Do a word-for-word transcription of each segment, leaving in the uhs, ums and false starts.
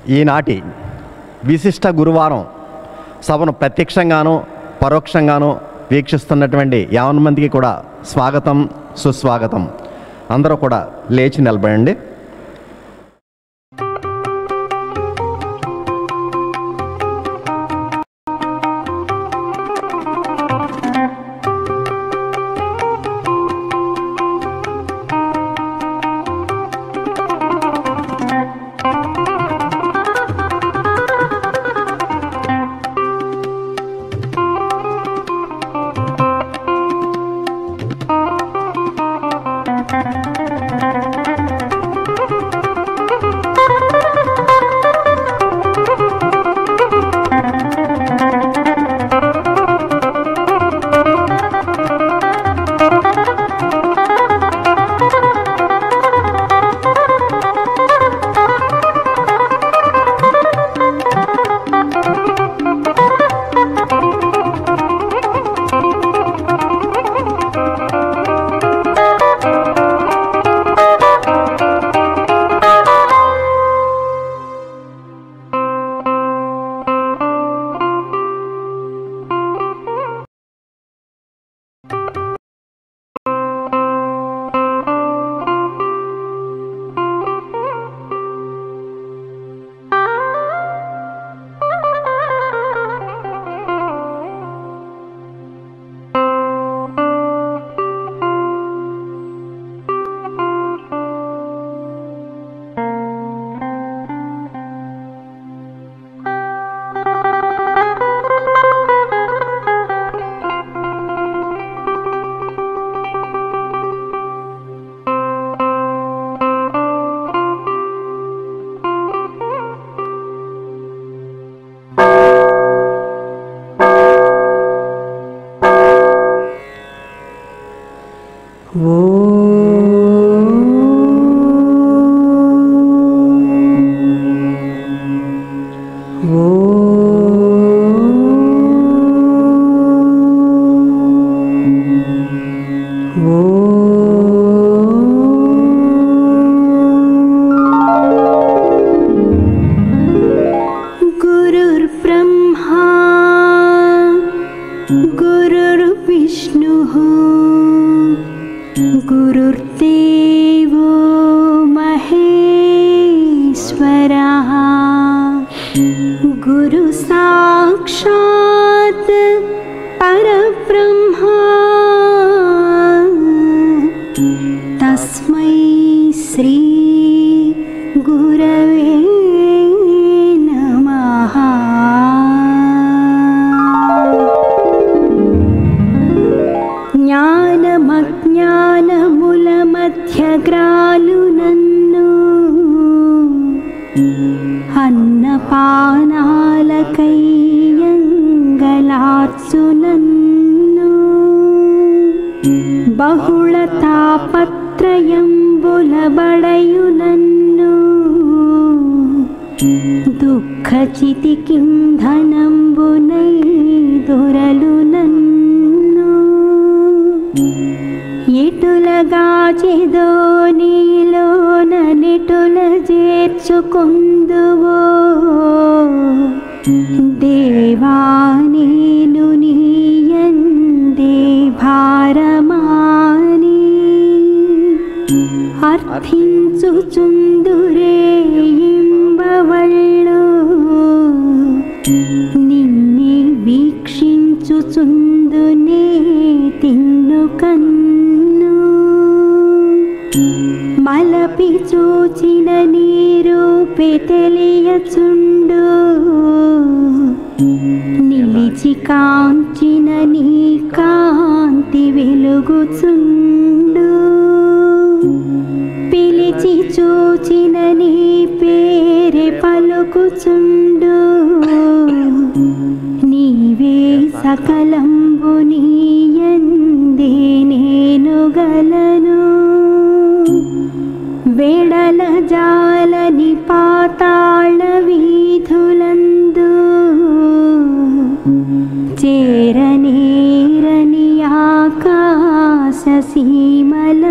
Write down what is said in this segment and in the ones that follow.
ఈనాటి విశిష్ట గురువారం సభను ప్రత్యక్షంగాను పరోక్షంగాను వీక్షిస్తున్నటువంటి యావన్ మందికి కూడా స్వాగతం సుస్వాగతం. అందరూ కూడా లేచి నిలబడండి.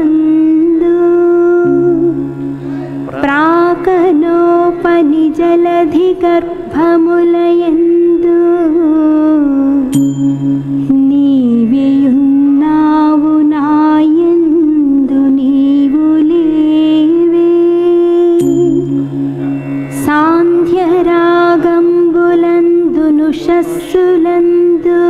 प्राकनोपनिजल నిరవధి గర్భములయందు నీవేయున్నావు నాయందు నీవు లేవే. సాంధ్యరాగంబులందు నుషస్సులందు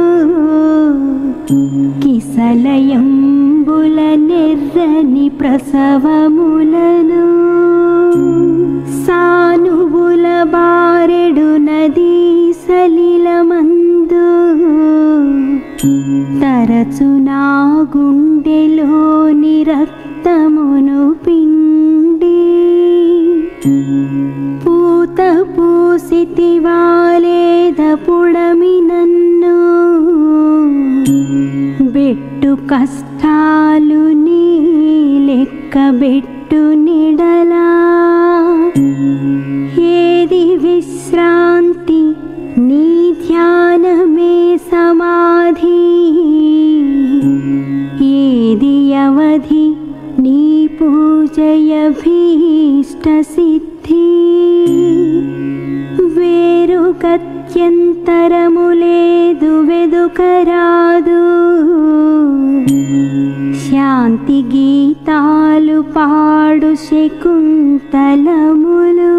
కిసలయంబుల నెర్రని ప్రసవములను సానువుల బారెడు నదీ సలిలమందు తరచు నా గుండెలోని రక్తమును పిండి పూత పూసితివాలేద పుడమి నన్ను బెట్టు కష్టాలు నీ లెక్క బెట్టు నిడలా ఏది విశ్రాంతి నీ ధ్యానమే సమాధి ఏది అవధి నీ పూజయభీష్ట సిద్ధి వేరు గత్యంతరము లేదు వెదుకరాదు శాంతి గీతాలు పాడు శకుంతలములు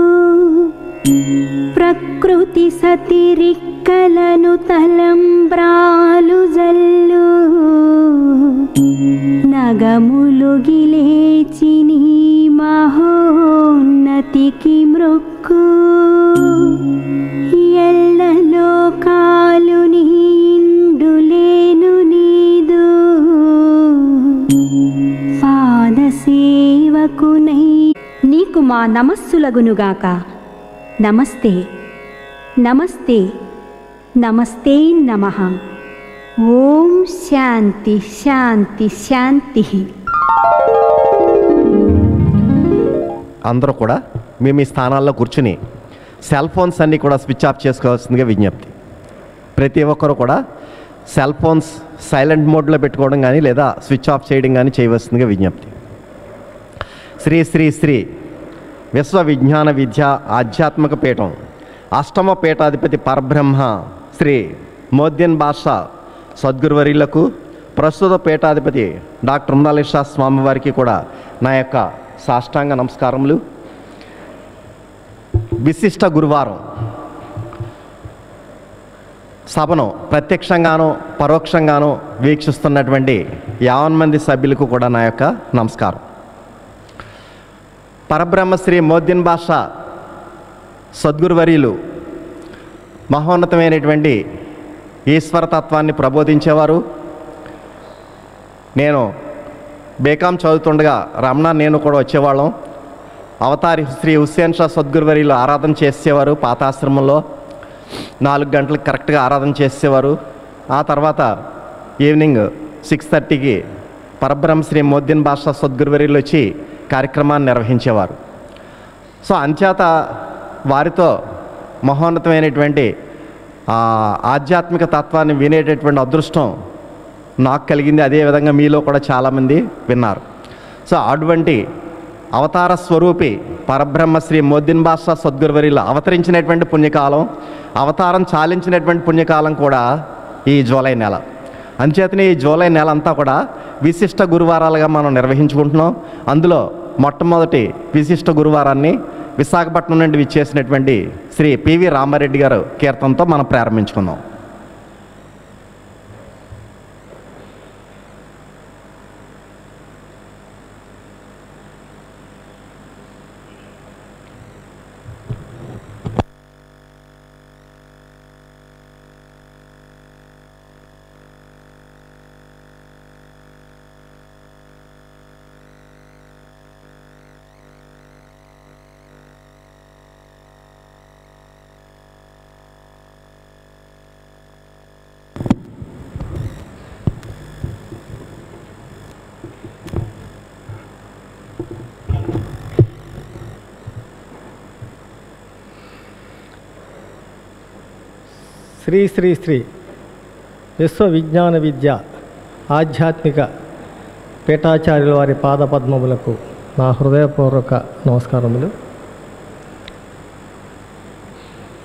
ప్రకృతి సతిరిక్కలను తలంబ్రాలు జల్లు నగములు గిలేచి నీ మహోన్నతికి మృక్కు ఎల్ల లోకాలు నీండులేను నీదు పాద సేవకునై నీకు మా నమస్సులగునుగాక. నమస్తే నమస్తే నమస్తే నమః. ఓం శాంతి శాంతి శాంతి. అందరూ కూడా మీ మీ స్థానాల్లో కూర్చుని సెల్ ఫోన్స్ అన్నీ కూడా స్విచ్ ఆఫ్ చేసుకోవాల్సిందిగా విజ్ఞప్తి. ప్రతి ఒక్కరు కూడా సెల్ ఫోన్స్ సైలెంట్ మోడ్లో పెట్టుకోవడం కానీ లేదా స్విచ్ ఆఫ్ చేయడం కానీ చేయవలసిందిగా విజ్ఞప్తి. శ్రీ శ్రీ శ్రీ విశ్వ విజ్ఞాన విద్య ఆధ్యాత్మిక పీఠం అష్టమ పీఠాధిపతి పరబ్రహ్మ శ్రీ మోద్యన్ బాషా సద్గురువర్యులకు, ప్రస్తుత పీఠాధిపతి డాక్టర్ ఉమ్రాలిషా స్వామివారికి కూడా నా యొక్క సాష్టాంగ నమస్కారములు. విశిష్ట గురువారం సభను ప్రత్యక్షంగానో పరోక్షంగానో వీక్షిస్తున్నటువంటి యావన్ మంది సభ్యులకు కూడా నా యొక్క నమస్కారం. పరబ్రహ్మ శ్రీ మోద్యన్ బాషా సద్గురువర్యులు మహోన్నతమైనటువంటి ఈశ్వరతత్వాన్ని ప్రబోధించేవారు. నేను బేకాం చదువుతుండగా రమణ నేను కూడా వచ్చేవాళ్ళం. అవతారి శ్రీ హుస్సేన్ షా సద్గురువర్యులు ఆరాధన చేసేవారు. పాతాశ్రమంలో నాలుగు గంటలకు కరెక్ట్గా ఆరాధన చేసేవారు. ఆ తర్వాత ఈవినింగ్ సిక్స్ థర్టీకి పరబ్రహ్మ శ్రీ మోద్యన్ బాషా సద్గురువర్యులు వచ్చి కార్యక్రమాన్ని నిర్వహించేవారు. సో అంచేత వారితో మహోన్నతమైనటువంటి ఆధ్యాత్మిక తత్వాన్ని వినేటటువంటి అదృష్టం నాకు కలిగింది. అదేవిధంగా మీలో కూడా చాలామంది విన్నారు. సో అటువంటి అవతార స్వరూపి పరబ్రహ్మ శ్రీ మోద్యన్ బాషా సద్గురువర్యులు అవతరించినటువంటి పుణ్యకాలం, అవతారం చాలించినటువంటి పుణ్యకాలం కూడా ఈ జూలై నెల. అంచేతనే ఈ జూలై నెల అంతా కూడా విశిష్ట గురువారాలుగా మనం నిర్వహించుకుంటున్నాం. అందులో మొట్టమొదటి విశిష్ట గురువారాన్ని విశాఖపట్నం నుండి విచ్చేసినటువంటి శ్రీ పివి రామారెడ్డి గారు కీర్తనతో మనం ప్రారంభించుకుందాం. శ్రీ శ్రీ శ్రీ విశ్వ విజ్ఞాన విద్య ఆధ్యాత్మిక పీఠాచార్యుల వారి పాదపద్మములకు నా హృదయపూర్వక నమస్కారములు.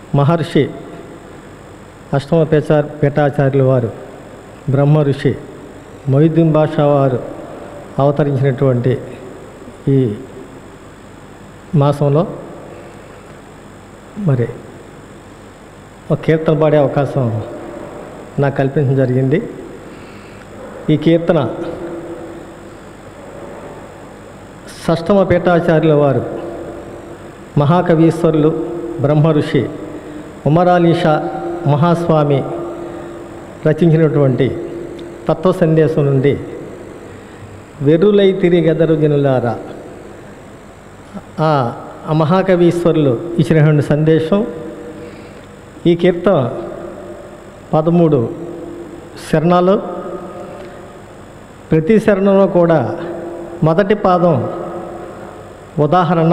మహర్షి అష్టమ పేచా పీఠాచార్యుల వారు బ్రహ్మ ఋషి మొహిద్దీన్ బాషా వారు అవతరించినటువంటి ఈ మాసంలో మరి ఒక కీర్తన పాడే అవకాశం నాకు కల్పించడం జరిగింది. ఈ కీర్తన షష్టమ పీఠాచార్యుల వారు మహాకవీశ్వరులు బ్రహ్మ ఋషి ఉమరాలీషా మహాస్వామి రచించినటువంటి తత్వ సందేశం నుండి వెర్రులై తిరిగెదరు జనులారా ఆ మహాకవీశ్వరులు ఇచ్చినటువంటి సందేశం. ఈ కీర్తన పదమూడు శరణాలు. ప్రతి శరణంలో కూడా మొదటి పాదం ఉదాహరణ,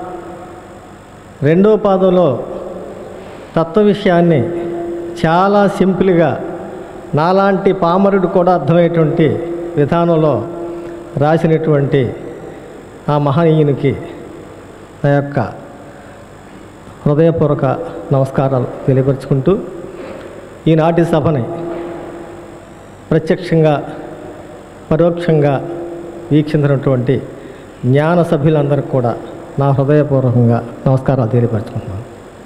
రెండో పాదంలో తత్వ విషయాన్ని చాలా సింపుల్గా నాలాంటి పామరుడు కూడా అర్థమయ్యేటువంటి విధానంలో రాసినటువంటి ఆ మహనీయునికి నా యొక్క హృదయపూర్వక నమస్కారాలు తెలియపరుచుకుంటూ ఈనాటి సభని ప్రత్యక్షంగా పరోక్షంగా వీక్షించినటువంటి జ్ఞాన సభ్యులందరికీ కూడా నా హృదయపూర్వకంగా నమస్కారాలు తెలియపరుచుకుంటున్నాను.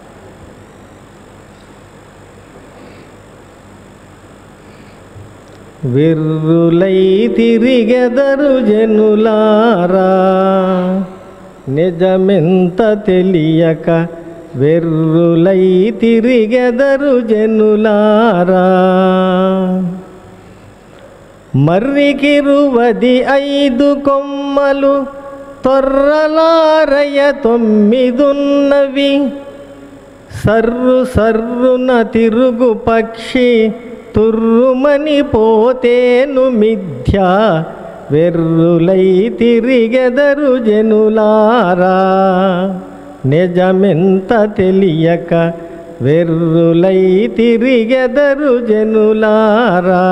వెర్రులై తిరిగెదరు జనులారా నిజమెంత తెలియక, వెర్రులై తిరిగెదరు జనులారా మర్రికిరువది ఐదు కొమ్మలు తొర్రలారయ తొమ్మిదున్నవి, సర్రు సర్రున తిరుగు పక్షి తుర్రుమని పోతేను మిథ్య, వెర్రులై తిరిగెదరు జనులారా నిజమెంత తెలియక, వెర్రులై తిరిగెదరు జనులారా.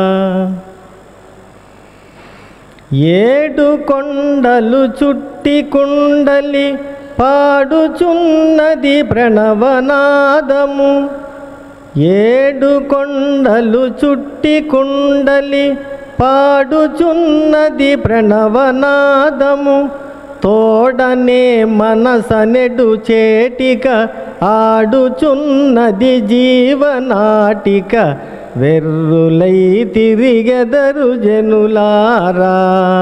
ఏడు కొండలు చుట్టి కుండలి పాడుచున్నది ప్రణవనాదము, ఏడు కొండలు చుట్టి కుండలి పాడుచున్నది ప్రణవనాదము, తోడనే మనసనెడు చేటిక ఆడుచున్నది జీవనాటిక, వెర్రులై తిరిగెదరు జనులారా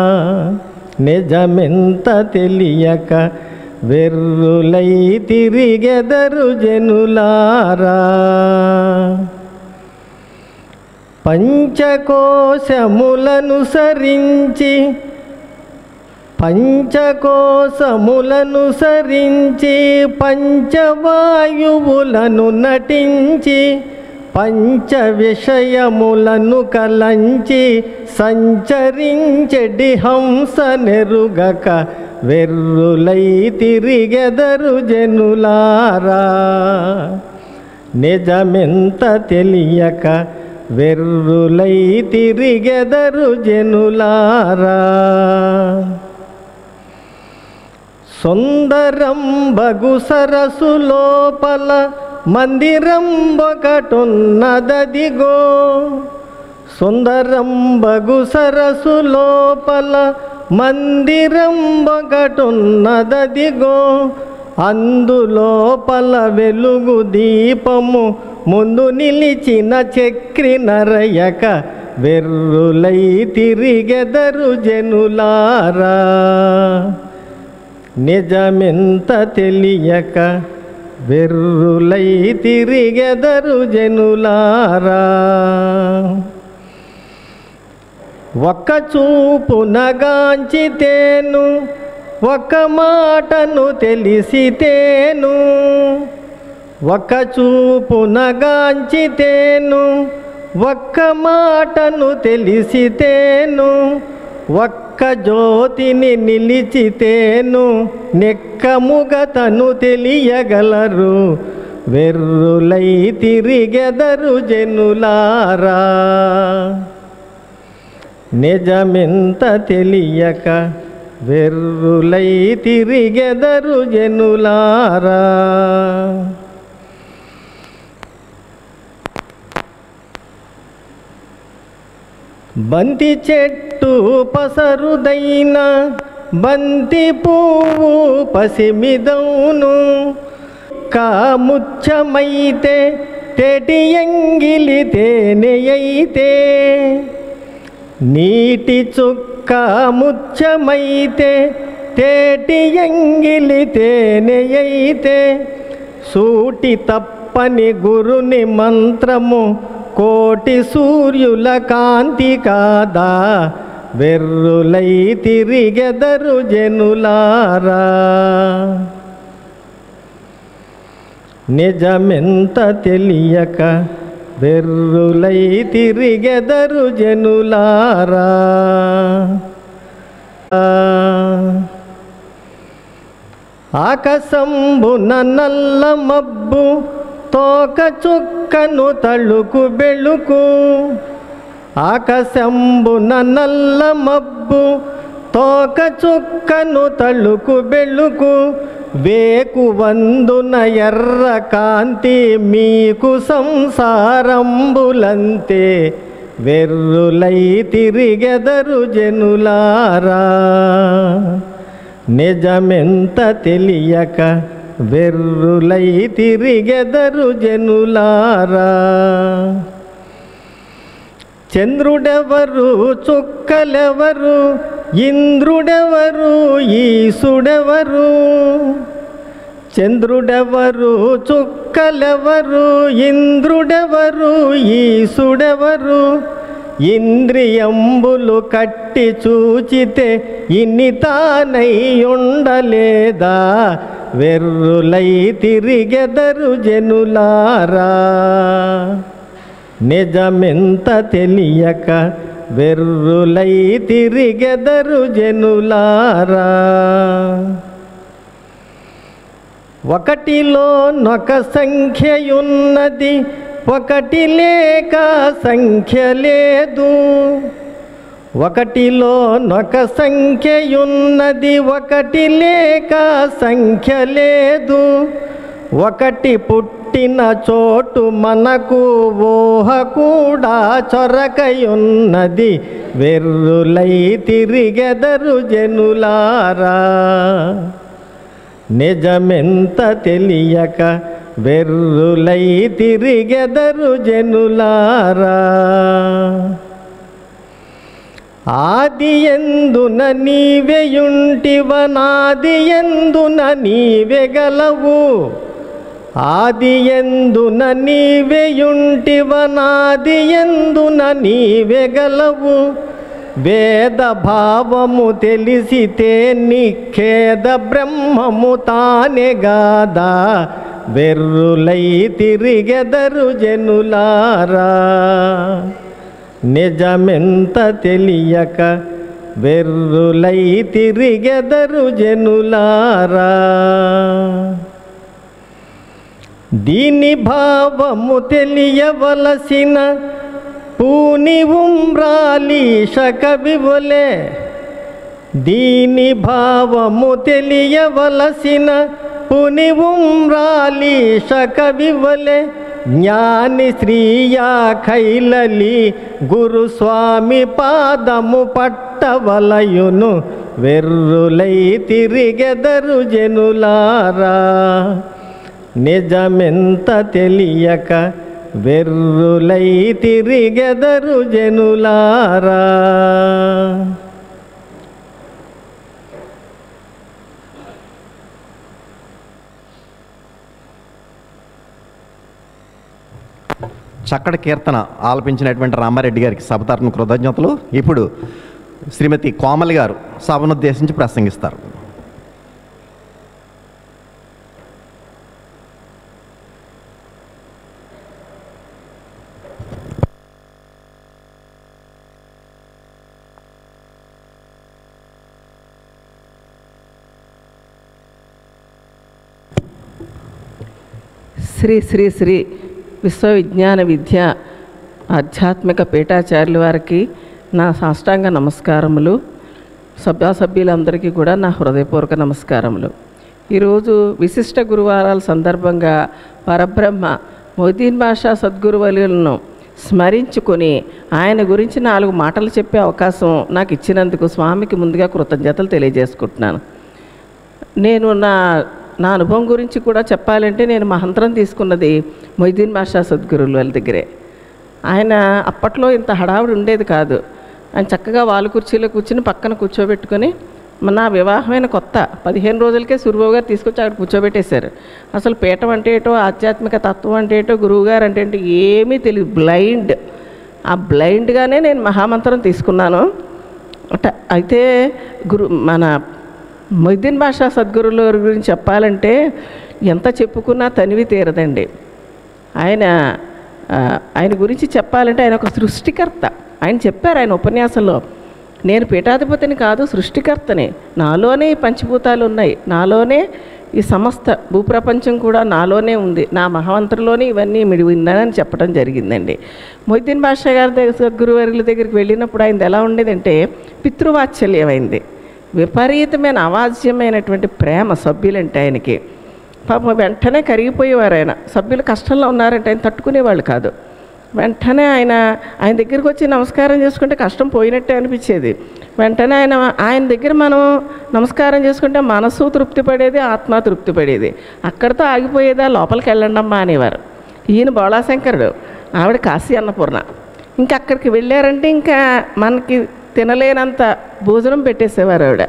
నిజమెంత తెలియక, వెర్రులై తిరిగెదరు జనులారా. పంచకోశములను సరించి పంచకోశములను సరించి పంచవాయువులను నటించి, పంచ విషయములను కలంచి సంచరించెడి హంస నెరుగక, వెర్రులై తిరిగెదరు జనులారా నిజమెంత తెలియక, వెర్రులై తిరిగెదరు జనులారా. సుందరం బగు సరసు లోపల మందిరం ఒకటున్నదదిగో, సుందరం బగు సరసు లోపల మందిరం ఒకటున్నదదిగో, అందులోపల వెలుగు దీపము ముందు నిలిచిన చక్రి నరయక, వెర్రులై తిరిగెదరు జనులారా నిజమెంత తెలియక, వెర్రులై తిరిగెదరు జనులారా. ఒక్క చూపునగాంచితేను, ఒక మాటను తెలిసితేను, ఒక చూపునగాంచితేను, ఒక్క మాటను తెలిసితేను, ఒక్క జ్యోతిని నిలిచితేను, నెక్కముగతను తెలియగలరు, వెర్రులై తిరిగెదరు జనులారా నిజమెంత తెలియక, వెర్రులై తిరిగెదరు జనులారా. బంతి చెట్టు పసరుదైన బంతి పువ్వు పసిమిదౌను. కాముచ్చమైతే తెటి ఎంగిలి తేనెయైతే, నీటి చుక్క ముచ్చమైతే తేటి ఎంగిలి తేనెయైతే, సూటి తప్పని గురుని మంత్రము కోటి సూర్యుల కాంతి కాదా, వెర్రులై తిరిగెదరు జనులారా. నిజమెంత తెలియక వెర్రులై తిరిగెదరు జనులారా. ఆకాశంబున నల్ల మబ్బు తోక చుక్కను తళుకు బెళుకు. ఆకాశంబున నల్ల మబ్బు తోక చుక్కను తళుకు బెళుకు. వేకు వందున ఎర్ర కాంతి మీకు సంసారంబులంతే, వెర్రులై తిరిగెదరు జనులారా. నిజమెంత తెలియక వెర్రులై తిరిగెదరు జనులారా. చంద్రుడెవరు చుక్కలెవరు, ఇంద్రుడెవరు ఈశుడెవరు. చంద్రుడెవరు చుక్కలెవరు, ఇంద్రుడెవరు ఈశుడెవరు. ఇంద్రియంబులు కట్టి చూచితే ఇన్ని తానై ఉండలేదా, వెర్రులై తిరిగెదరు జనులారా. నిజమెంత తెలియక వెర్రులై తిరిగెదరు జనులారా. ఒకటిలో నొక సంఖ్యయున్నది, ఒకటి లేక సంఖ్య లేదు. ఒకటిలో నొక సంఖ్యయున్నది, ఒకటి లేక సంఖ్య లేదు. ఒకటి పుట్టిన చోటు మనకు ఊహ కూడా చొరకయున్నది, వెర్రులై తిరిగెదరు జనులారా. నిజమెంత తెలియక వెర్రులై తిరిగెదరు జనులారా. ఆది ఎందున నీవెయుంటివనాది ఎందున నీవెగలవు. ఆది ఎందున నీవెయుంటివనాది ఎందున నీవెగలవు. వేద భావము తెలిసితే నిఖేద బ్రహ్మము తానెగాదా, వెర్రులై తిరిగెదరు జనులారా. నిజమెంత తెలియక వెర్రులై తిరిగెదరు జనులారా. దీని భావము తెలియవలసిన పూని ఉమ్రాలీష కవివలే. దీని భావము తెలియవలసిన పుని ఉమ్రాలీష కవివలే. జ్ఞాని శ్రీయా ఖైలలి గురుస్వామి పాదము పట్టవలయును, వెర్రులై తిరిగెదరు జనులారా. నిజమెంత తెలియక వెర్రులై తిరిగెదరు జనులారా. చక్కటి కీర్తన ఆలపించినటువంటి రామారెడ్డి గారికి సభ తరపున కృతజ్ఞతలు. ఇప్పుడు శ్రీమతి కోమలి గారు సభనుద్దేశించి ప్రసంగిస్తారు. శ్రీ శ్రీ శ్రీ విశ్వవిజ్ఞాన విద్య ఆధ్యాత్మిక పీఠాచార్యుల వారికి నా సాష్టాంగ నమస్కారములు. సభ్యాసభ్యులందరికీ కూడా నా హృదయపూర్వక నమస్కారములు. ఈరోజు విశిష్ట గురువారాల సందర్భంగా పరబ్రహ్మ మొయిదీన్ బాషా సద్గురువలులను స్మరించుకొని ఆయన గురించి నాలుగు మాటలు చెప్పే అవకాశం నాకు ఇచ్చినందుకు స్వామికి ముందుగా కృతజ్ఞతలు తెలియజేసుకుంటున్నాను. నేను నా నా అనుభవం గురించి కూడా చెప్పాలంటే నేను మహంత్రం తీసుకున్నది మొయిదీన్ బాషా సద్గురువుల వాళ్ళ దగ్గరే. ఆయన అప్పట్లో ఇంత హడావుడి ఉండేది కాదు. ఆయన చక్కగా వాళ్ళ కుర్చీలో కూర్చుని పక్కన కూర్చోబెట్టుకొని, నా వివాహమైన కొత్త పదిహేను రోజులకే సురుబాబు గారు తీసుకొచ్చి అక్కడ కూర్చోబెట్టేశారు. అసలు పీఠం అంటే ఏటో, ఆధ్యాత్మిక తత్వం అంటే ఏటో, గురువుగారు అంటే ఏంటో ఏమీ తెలియదు, బ్లైండ్. ఆ బ్లైండ్గానే నేను మహామంత్రం తీసుకున్నాను. అయితే గురు మన మొయిదీన్ బాషా సద్గురువుల గురించి చెప్పాలంటే ఎంత చెప్పుకున్నా తనివి తీరదండి. ఆయన ఆయన గురించి చెప్పాలంటే ఆయన ఒక సృష్టికర్త. ఆయన చెప్పారు ఆయన ఉపన్యాసంలో, నేను పీఠాధిపతిని కాదు, సృష్టికర్తని. నాలోనే ఈ పంచభూతాలు ఉన్నాయి, నాలోనే ఈ సమస్త భూప్రపంచం కూడా నాలోనే ఉంది, నా మహామంత్రంలోనే ఇవన్నీ మిడి ఉన్నానని చెప్పడం జరిగిందండి. మొయిదీన్ బాషా గారి దగ్గర సద్గురువర్యుల దగ్గరికి వెళ్ళినప్పుడు ఆయనది ఎలా ఉండేదంటే పితృవాత్సల్యమైంది, విపరీతమైన అవాజ్యమైనటువంటి ప్రేమ సభ్యులంటే ఆయనకి. పాపం వెంటనే కరిగిపోయేవారు ఆయన. సభ్యులు కష్టంలో ఉన్నారంటే ఆయన తట్టుకునేవాళ్ళు కాదు. వెంటనే ఆయన ఆయన దగ్గరికి వచ్చి నమస్కారం చేసుకుంటే కష్టం పోయినట్టే అనిపించేది. వెంటనే ఆయన ఆయన దగ్గర మనం నమస్కారం చేసుకుంటే మనసు తృప్తి పడేది, ఆత్మ తృప్తి పడేది. అక్కడితో ఆగిపోయేదా, లోపలికి వెళ్ళండి అమ్మా అనేవారు. ఈయన బోళాశంకరుడు, ఆవిడ కాశీ అన్నపూర్ణ. ఇంకా అక్కడికి వెళ్ళారంటే ఇంకా మనకి తినలేనంత భోజనం పెట్టేసేవారు ఆవిడ.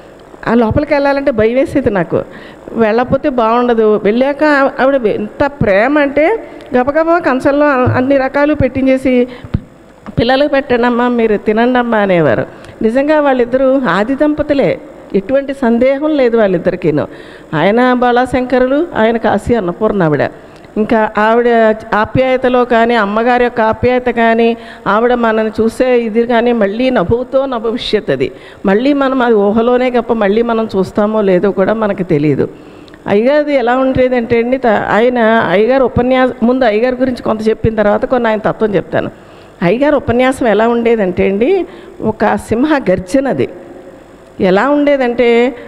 ఆ లోపలికి వెళ్ళాలంటే భయం వేసేది నాకు, వెళ్ళకపోతే బాగుండదు. వెళ్ళాక ఆవిడ ఎంత ప్రేమ అంటే గబగబా కంచంలో అన్ని రకాలు పెట్టించేసి పిల్లలకు పెట్టండి అమ్మా, మీరు తినండి అమ్మా అనేవారు. నిజంగా వాళ్ళిద్దరూ ఆది దంపతులే, ఎటువంటి సందేహం లేదు వాళ్ళిద్దరికీను. ఆయన బాలాశంకరులు, ఆయన కాశీ అన్నపూర్ణ ఆవిడ. ఇంకా ఆవిడ ఆప్యాయతలో కానీ, అమ్మగారి యొక్క ఆప్యాయత కానీ, ఆవిడ మనల్ని చూసే ఇది కానీ మళ్ళీ నభుతో నభవిష్యత్, అది మళ్ళీ మనం అది ఊహలోనే తప్ప మళ్ళీ మనం చూస్తామో లేదో కూడా మనకు తెలియదు. అయ్యగారిది ఎలా ఉండేదంటే అండి, ఆయన అయ్యగారు ఉపన్యాసం ముందు అయ్యగారి గురించి కొంత చెప్పిన తర్వాత కొన్ని ఆయన తత్వం చెప్తాను. అయ్యగారు ఉపన్యాసం ఎలా ఉండేదంటే అండి, ఒక సింహ గర్జనది. ఎలా ఉండేదంటే,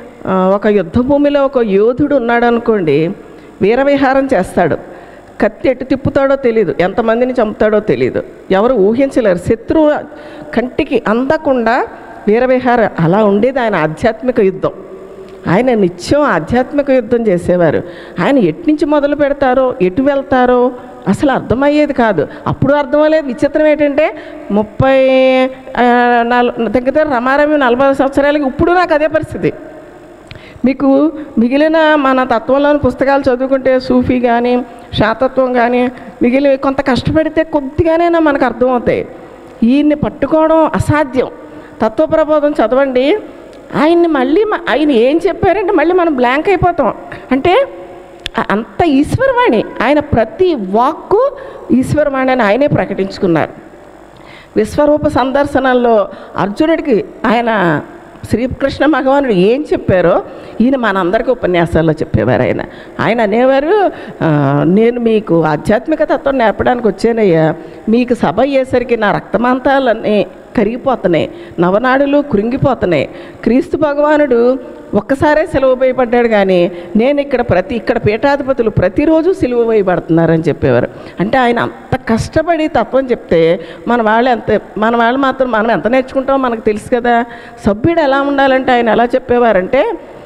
ఒక యుద్ధ భూమిలో ఒక యోధుడు ఉన్నాడు అనుకోండి, వీరవిహారం చేస్తాడు. కత్తి ఎటు తిప్పుతాడో తెలియదు, ఎంతమందిని చంపుతాడో తెలియదు, ఎవరు ఊహించలేరు, శత్రువు కంటికి అందకుండా వీరవిహారం. అలా ఉండేది ఆయన ఆధ్యాత్మిక యుద్ధం. ఆయన నిత్యం ఆధ్యాత్మిక యుద్ధం చేసేవారు. ఆయన ఎటు నుంచి మొదలు పెడతారో, ఎటు వెళ్తారో అసలు అర్థమయ్యేది కాదు. అప్పుడు అర్థమయ్యేది. విచిత్రం ఏంటంటే ముప్పై నాలుగు దగ్గర రమారమి నలభై సంవత్సరాలకి ఇప్పుడు నాకు అదే పరిస్థితి. మీకు మిగిలిన మన తత్వంలోని పుస్తకాలు చదువుకుంటే సూఫీ కానీ, శాతత్వం కానీ, మిగిలిన కొంత కష్టపడితే కొద్దిగానే మనకు అర్థమవుతాయి. ఈయన్ని పట్టుకోవడం అసాధ్యం. తత్వప్రబోధం చదవండి, ఆయన్ని మళ్ళీ ఆయన ఏం చెప్పారంటే మళ్ళీ మనం బ్లాంక్ అయిపోతాం. అంటే అంత ఈశ్వరవాణి, ఆయన ప్రతి వాక్కు ఈశ్వరవాణి అని ఆయనే ప్రకటించుకున్నారు. విశ్వరూప సందర్శనంలో అర్జునుడికి ఆయన శ్రీకృష్ణ భగవానుడు ఏం చెప్పారో ఈయన మనందరికీ ఉపన్యాసాల్లో చెప్పేవారు. ఆయన ఆయన అనేవారు, నేను మీకు ఆధ్యాత్మిక తత్వం నేర్పడానికి వచ్చానయ్యా, మీకు సభ అయ్యేసరికి నా రక్తమాంతాలన్నీ కరిగిపోతున్నాయి, నవనాడులు కృంగిపోతున్నాయి. క్రీస్తు భగవానుడు ఒక్కసారే సిలువ వేయబడ్డాడు, కానీ నేను ఇక్కడ ప్రతి ఇక్కడ పీఠాధిపతులు ప్రతిరోజు సిలువ వేయబడుతున్నారని చెప్పేవారు. అంటే ఆయన అంత కష్టపడి తత్వం చెప్తే మన వాళ్ళు ఎంత మన వాళ్ళు మాత్రం మనం ఎంత నేర్చుకుంటామో మనకు తెలుసు కదా. సభ్యుడు ఎలా ఉండాలంటే ఆయన ఎలా చెప్పేవారంటే,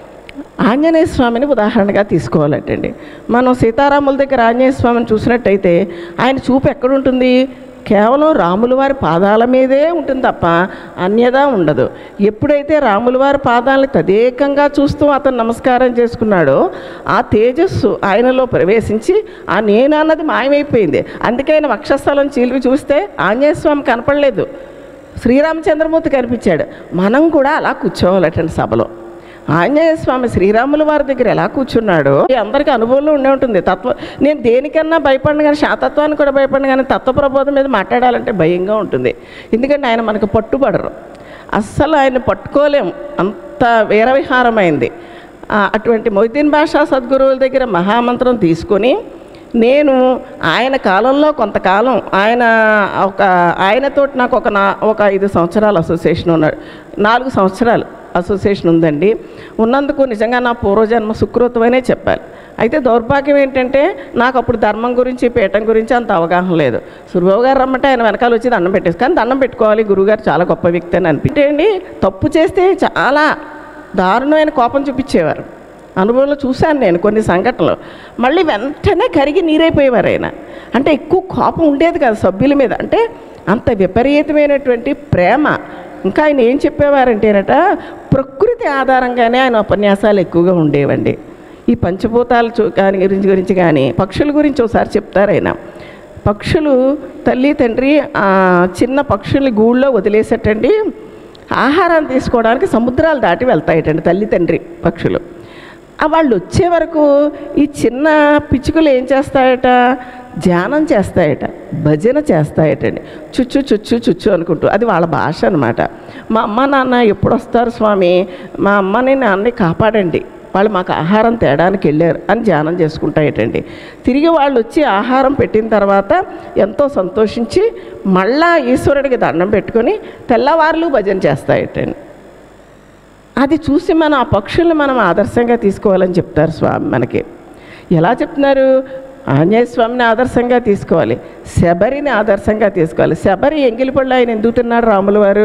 ఆంజనేయ స్వామిని ఉదాహరణగా తీసుకోవాలంటండి. మనం సీతారాముల దగ్గర ఆంజనేయ స్వామిని చూసినట్టయితే ఆయన చూపు ఎక్కడుంటుంది, కేవలం రాముల వారి పాదాల మీదే ఉంటుంది తప్ప అన్యదా ఉండదు. ఎప్పుడైతే రాముల వారి పాదాలని తదేకంగా చూస్తూ అతను నమస్కారం చేసుకున్నాడో ఆ తేజస్సు ఆయనలో ప్రవేశించి ఆ నేను అన్నది మాయమైపోయింది. అందుకే ఆయన వక్షస్థలం చీలివి చూస్తే ఆంజనేయ స్వామి కనపడలేదు, శ్రీరామచంద్రమూర్తి కనిపించాడు. మనం కూడా అలా కూర్చోవాలటండి సభలో. ఆంజనేయ స్వామి శ్రీరాముల వారి దగ్గర ఎలా కూర్చున్నాడో అందరికీ అనుభవంలో ఉండే ఉంటుంది. తత్వ నేను దేనికన్నా భయపడిన కానీ, శాతత్వానికి కూడా భయపడిన కానీ, తత్వ ప్రబోధం మీద మాట్లాడాలంటే భయంగా ఉంటుంది. ఎందుకంటే ఆయన మనకు పట్టుబడరు, అస్సలు ఆయన పట్టుకోలేం, అంత వీరవిహారమైంది. అటువంటి మొయిదీన్ బాషా సద్గురువుల దగ్గర మహామంత్రం తీసుకొని నేను ఆయన కాలంలో కొంతకాలం ఆయన ఒక ఆయనతో నాకు ఒక నా ఒక ఐదు సంవత్సరాలు అసోసియేషన్ ఉన్నాడు, నాలుగు సంవత్సరాలు అసోసియేషన్ ఉందండి. ఉన్నందుకు నిజంగా నా పూర్వజన్మ సుకృతమనే చెప్పాలి. అయితే దౌర్భాగ్యం ఏంటంటే నాకు అప్పుడు ధర్మం గురించి పీఠం గురించి అంత అవగాహన లేదు. సూరిబాబు గారు రమ్మంటే ఆయన వెనకాల వచ్చి దండం పెట్టేసి, కానీ దండం పెట్టుకోవాలి, గురువుగారు చాలా గొప్ప వ్యక్తి అని అనిపించండి. తప్పు చేస్తే చాలా దారుణమైన కోపం చూపించేవారు. అనుభవంలో చూశాను నేను కొన్ని సంఘటనలు. మళ్ళీ వెంటనే కరిగి నీరైపోయేవారు ఆయన. అంటే ఎక్కువ కోపం ఉండేది కాదు సభ్యుల మీద, అంటే అంత విపరీతమైనటువంటి ప్రేమ. ఇంకా ఆయన ఏం చెప్పేవారంటేనట, ప్రకృతి ఆధారంగానే ఆయన ఉపన్యాసాలు ఎక్కువగా ఉండేవండి. ఈ పంచభూతాల కానీ గురించి గురించి కానీ పక్షుల గురించి ఒకసారి చెప్తారు ఆయన. పక్షులు తల్లి తండ్రి చిన్న పక్షుల్ని గూళ్ళో వదిలేసేటండి ఆహారం తీసుకోవడానికి సముద్రాలు దాటి వెళ్తాయటండి తల్లి తండ్రి పక్షులు. వాళ్ళు వచ్చే వరకు ఈ చిన్న పిచ్చుకలు ఏం చేస్తాయట, ధ్యానం చేస్తాయట, భజన చేస్తాయటండి, చుచ్చు చుచ్చు చుచ్చు అనుకుంటూ. అది వాళ్ళ భాష అనమాట. మా అమ్మ నాన్న ఎప్పుడు వస్తారు స్వామి, మా అమ్మని నాన్నని కాపాడండి, వాళ్ళు మాకు ఆహారం తేడానికి వెళ్ళారు అని ధ్యానం చేసుకుంటాయటండి. తిరిగి వాళ్ళు వచ్చి ఆహారం పెట్టిన తర్వాత ఎంతో సంతోషించి మళ్ళా ఈశ్వరుడికి దండం పెట్టుకొని తెల్లవార్లు భజన చేస్తాయటండి. అది చూసి మనం ఆ పక్షుల్ని మనం ఆదర్శంగా తీసుకోవాలని చెప్తారు స్వామి మనకి. ఎలా చెప్తున్నారు, ఆంజనేయ స్వామిని ఆదర్శంగా తీసుకోవాలి, శబరిని ఆదర్శంగా తీసుకోవాలి. శబరి ఎంగిలిపళ్ళు ఆయన ఎందుకు తిన్నాడు రాముల వారు,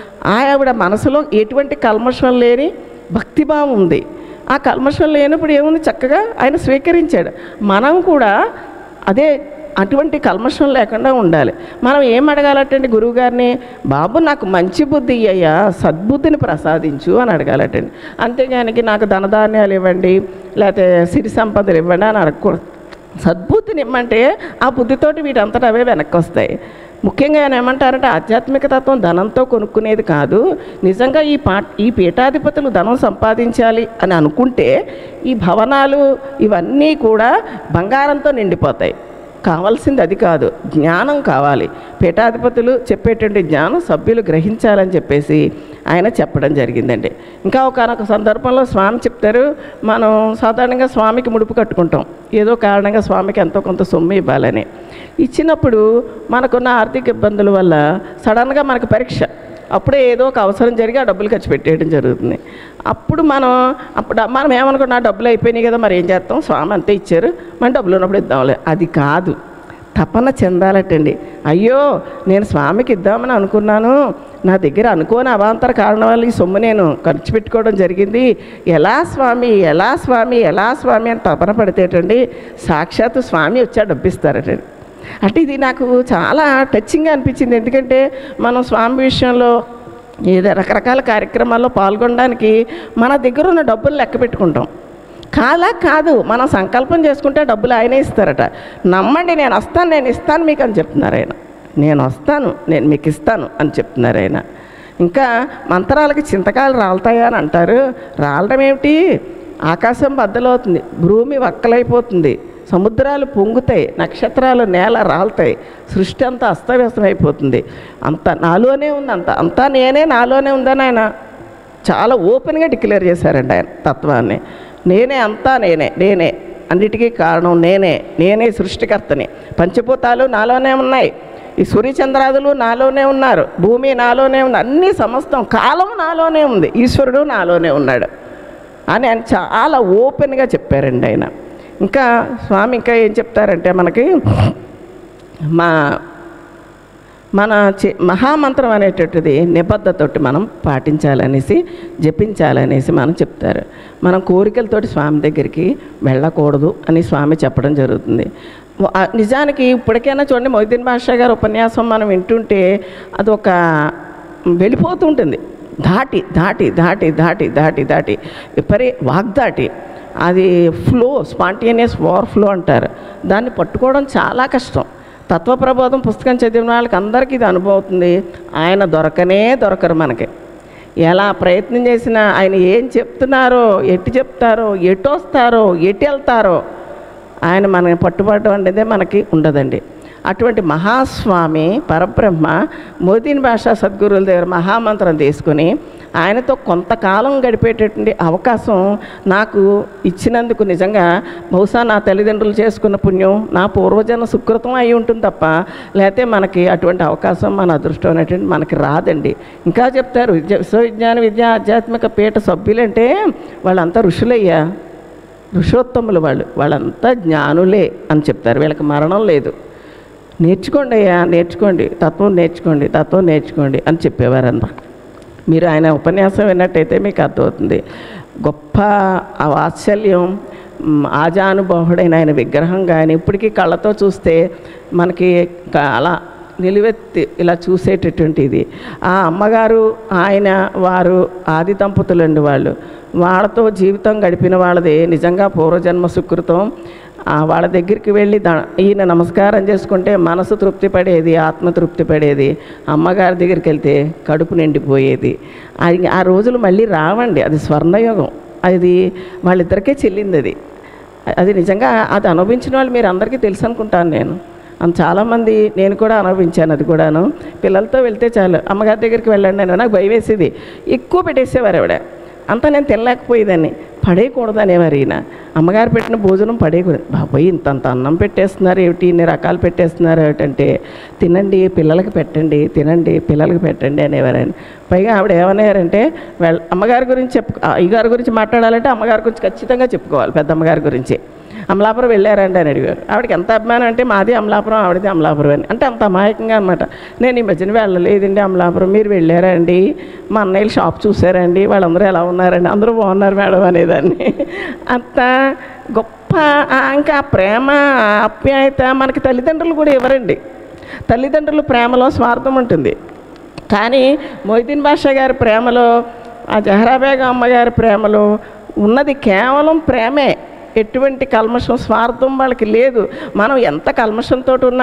ఆవిడ మనసులో ఎటువంటి కల్మషం లేని భక్తిభావం ఉంది. ఆ కల్మషం లేనప్పుడు ఏముంది, చక్కగా ఆయన స్వీకరించాడు. మనం కూడా అదే అటువంటి కల్మషం లేకుండా ఉండాలి. మనం ఏం అడగాలటండి గురువుగారిని, బాబు నాకు మంచి బుద్ధి ఇయ్యయ్యా, సద్బుద్ధిని ప్రసాదించు అని అడగాలటండి. అంతేగానికి నాకు ధనధాన్యాలు ఇవ్వండి లేకపోతే సిరి సంపదలు ఇవ్వండి అని అడగకూడదు. సద్బుద్ధిని ఇమ్మంటే ఆ బుద్ధితోటి వీటంతటా అవే వెనక్కి వస్తాయి. ముఖ్యంగా ఆయన ఏమంటారంటే ఆధ్యాత్మిక తత్వం ధనంతో కొనుక్కునేది కాదు. నిజంగా ఈ పా ఈ పీఠాధిపతులు ధనం సంపాదించాలి అని అనుకుంటే ఈ భవనాలు ఇవన్నీ కూడా బంగారంతో నిండిపోతాయి. కావాల్సింది అది కాదు, జ్ఞానం కావాలి. పీఠాధిపతులు చెప్పేటువంటి జ్ఞానం సభ్యులు గ్రహించాలని చెప్పేసి ఆయన చెప్పడం జరిగిందండి. ఇంకా ఒకనొక సందర్భంలో స్వామి చెప్తారు, మనం సాధారణంగా స్వామికి ముడుపు కట్టుకుంటాం, ఏదో కారణంగా స్వామికి ఎంతో కొంత సొమ్ము ఇవ్వాలని. ఇచ్చినప్పుడు మనకున్న ఆర్థిక ఇబ్బందుల వల్ల సడన్గా మనకు పరీక్ష, అప్పుడే ఏదో ఒక అవసరం జరిగి ఆ డబ్బులు ఖర్చు పెట్టేయడం జరుగుతుంది. అప్పుడు మనం అప్పుడు మనం ఏమనుకున్నా డబ్బులు అయిపోయినాయి కదా, మరి ఏం చేస్తాం, స్వామి అంతే ఇచ్చారు, మన డబ్బులు ఉన్నప్పుడు ఇద్దాంలే. అది కాదు, తపన చెందాలటండి. అయ్యో నేను స్వామికి ఇద్దామని అనుకున్నాను, నా దగ్గర అనుకోని అవాంతర కారణం వల్ల ఈ సొమ్ము నేను ఖర్చు పెట్టుకోవడం జరిగింది, ఎలా స్వామి ఎలా స్వామి ఎలా స్వామి అని తపన పడితేటండి సాక్షాత్తు స్వామి వచ్చా డబ్బిస్తారటండి. అంటే ఇది నాకు చాలా టచింగ్గా అనిపించింది. ఎందుకంటే మనం స్వామి విషయంలో ఏదో రకరకాల కార్యక్రమాల్లో పాల్గొనడానికి మన దగ్గర ఉన్న డబ్బులు లెక్క పెట్టుకుంటాం. కాలా కాదు, మనం సంకల్పం చేసుకుంటే డబ్బులు ఆయనే ఇస్తారట. నమ్మండి, నేను వస్తాను నేను ఇస్తాను మీకు అని చెప్తున్నారు ఆయన. నేను వస్తాను నేను మీకు ఇస్తాను అని చెప్తున్నారు ఆయన. ఇంకా మంత్రాలకి చింతకాయలు రాలుతాయా అని అంటారు. రాలడం ఏమిటి, ఆకాశం బద్దలవుతుంది, భూమి వక్కలైపోతుంది, సముద్రాలు పొంగుతాయి, నక్షత్రాలు నేల రాలుతాయి, సృష్టి అంతా అస్తవ్యస్తం అయిపోతుంది. అంత నాలోనే ఉంది, అంత అంతా నేనే నాలోనే ఉందని ఆయన చాలా ఓపెన్గా డిక్లేర్ చేశారండి ఆయన తత్వాన్ని. నేనే అంతా నేనే నేనే అన్నిటికీ కారణం నేనే నేనే సృష్టికర్తని. పంచభూతాలు నాలోనే ఉన్నాయి, ఈ సూర్యచంద్రాదులు నాలోనే ఉన్నారు, భూమి నాలోనే ఉంది, అన్ని సమస్తం కాలం నాలోనే ఉంది, ఈశ్వరుడు నాలోనే ఉన్నాడు అని ఆయన చాలా ఓపెన్గా చెప్పారండి ఆయన. ఇంకా స్వామి ఇంకా ఏం చెప్తారంటే మనకి మా మన చే మహామంత్రం అనేటటువంటిది నిబద్ధతోటి మనం పాటించాలనేసి జపించాలనేసి మనం చెప్తారు. మనం కోరికలతోటి స్వామి దగ్గరికి వెళ్ళకూడదు అని స్వామి చెప్పడం జరుగుతుంది. నిజానికి ఇప్పటికైనా చూడండి, మొయిద్దీన్ బాషా గారు ఉపన్యాసం మనం వింటుంటే అదొక వెళ్ళిపోతుంటుంది, దాటి దాటి దాటి దాటి దాటి దాటి విపరీ వాగ్దాటి, అది ఫ్లో, స్పాంటేనియస్ ఓవర్ ఫ్లో అంటారు. దాన్ని పట్టుకోవడం చాలా కష్టం. తత్వప్రబోధం పుస్తకం చదివిన వాళ్ళకి అందరికీ ఇది అనుభవం అవుతుంది. ఆయన దొరకనే దొరకరు మనకి. ఎలా ప్రయత్నం చేసినా ఆయన ఏం చెప్తున్నారో, ఎటు చెప్తారో, ఎటు వస్తారో, ఎటు వెళ్తారో ఆయన మనకి పట్టుబడడం అనేది మనకి ఉండదండి. అటువంటి మహాస్వామి పరబ్రహ్మ మొయిద్దీన్ బాషా సద్గురువుల దగ్గర మహామంత్రం తీసుకుని ఆయనతో కొంతకాలం గడిపేటటువంటి అవకాశం నాకు ఇచ్చినందుకు నిజంగా బహుశా నా తల్లిదండ్రులు చేసుకున్న పుణ్యం, నా పూర్వజన్మ సుకృతం అయి ఉంటుంది తప్ప లేకపోతే మనకి అటువంటి అవకాశం మన అదృష్టం అనేటువంటి మనకి రాదండి. ఇంకా చెప్తారు, విద్య విశ్వవిజ్ఞాన విద్య ఆధ్యాత్మిక పీఠ సభ్యులంటే వాళ్ళంతా ఋషులయ్యా, ఋషోత్తములు వాళ్ళు, వాళ్ళంతా జ్ఞానులే అని చెప్తారు. వీళ్ళకి మరణం లేదు. నేర్చుకోండి అయ్యా, నేర్చుకోండి, తత్వం నేర్చుకోండి, తత్వం నేర్చుకోండి అని చెప్పేవారన్నమాట. మీరు ఆయన ఉపన్యాసం విన్నట్టయితే మీకు అర్థమవుతుంది. గొప్ప ఆ వాత్సల్యం, ఆజానుబాహుడైన ఆయన విగ్రహం కానీ ఇప్పటికీ కళ్ళతో చూస్తే మనకి అలా నిలువెత్తి ఇలా చూసేటటువంటిది. ఆ అమ్మగారు ఆయన వారు ఆది దంపతులండి. వాళ్ళు వాళ్ళతో జీవితం గడిపిన వాళ్ళది నిజంగా పూర్వజన్మ సుకృతం. వాళ్ళ దగ్గరికి వెళ్ళి ద ఈయన నమస్కారం చేసుకుంటే మనసు తృప్తి పడేది, ఆత్మ తృప్తి పడేది. అమ్మగారి దగ్గరికి వెళ్తే కడుపు నిండిపోయేది. అది ఆ రోజులు మళ్ళీ రావండి. అది స్వర్ణయుగం. అది వాళ్ళిద్దరికే చెల్లింది. అది అది నిజంగా అది అనుభవించిన వాళ్ళు మీరు అందరికీ తెలుసు అనుకుంటాను. నేను అంత చాలామంది, నేను కూడా అనుభవించాను. అది కూడాను పిల్లలతో వెళ్తే చాలు, అమ్మగారి దగ్గరికి వెళ్ళండి నేను, నాకు భయం వేసేది. ఎక్కువ పెట్టేసేవారు ఆవిడ. అంతా నేను తినలేకపోయేదాన్ని. పడేయకూడదు అనేవారు ఈయన. అమ్మగారు పెట్టిన భోజనం పడేయకూడదు. బాబాయ్ ఇంతంత అన్నం పెట్టేస్తున్నారు ఏమిటి, ఇన్ని రకాలు పెట్టేస్తున్నారు ఏమిటంటే, తినండి పిల్లలకి పెట్టండి, తినండి పిల్లలకి పెట్టండి అనేవారు ఆయన. పైగా ఆవిడ ఏమన్నారంటే, వాళ్ళ అమ్మగారి గురించి చెప్పు, అయ్యగారి గురించి మాట్లాడాలంటే అమ్మగారి గురించి ఖచ్చితంగా చెప్పుకోవాలి. పెద్ద అమ్మగారి గురించి. అమలాపురం వెళ్ళారండి అని అడిగారు. ఆవిడకి ఎంత అభిమానం అంటే, మాది అమలాపురం, ఆవిడది అమలాపురం అని. అంటే అంత అమాయకంగా అనమాట. నేను ఈ మధ్యన వెళ్ళలేదండి అమలాపురం, మీరు వెళ్ళారా అండి, మా అన్నయ్యలు షాప్ చూసారండి, వాళ్ళందరూ ఎలా ఉన్నారండి, అందరూ బాగున్నారు మేడం అనేదాన్ని. అంత గొప్ప ఇంకా ప్రేమ ఆప్యాయత మనకి తల్లిదండ్రులు కూడా ఇవ్వరండి. తల్లిదండ్రులు ప్రేమలో స్వార్థం ఉంటుంది. కానీ మొయిదీన్ బాషా గారి ప్రేమలో, ఆ జహరా బేగం అమ్మగారి ప్రేమలో ఉన్నది కేవలం ప్రేమే. ఎటువంటి కల్మషం, స్వార్థం వాళ్ళకి లేదు. మనం ఎంత కల్మషంతో ఉన్నా,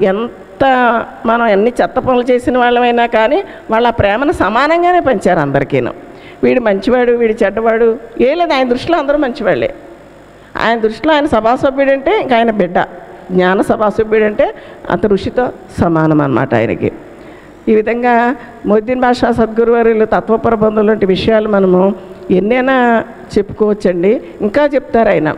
ఎంత మనం ఎన్ని చెత్త పనులు చేసిన వాళ్ళమైనా కానీ వాళ్ళ ప్రేమను సమానంగానే పంచారు అందరికీను. వీడు మంచివాడు, వీడు చెడ్డవాడు ఏ లేదు. ఆయన దృష్టిలో అందరూ మంచివాళ్ళే. ఆయన దృష్టిలో ఆయన సభాసభ్యుడు అంటే ఇంకా ఆయన బిడ్డ, జ్ఞాన సభాసభ్యుడు అంటే అంత ఋషితో సమానం అన్నమాట ఆయనకి. ఈ విధంగా మొయిదీన్ బాషా సద్గురువారిలు తత్వప్రబంధం లాంటి విషయాలు మనము ఎన్నైనా చెప్పుకోవచ్చండి. ఇంకా చెప్తారు ఆయన.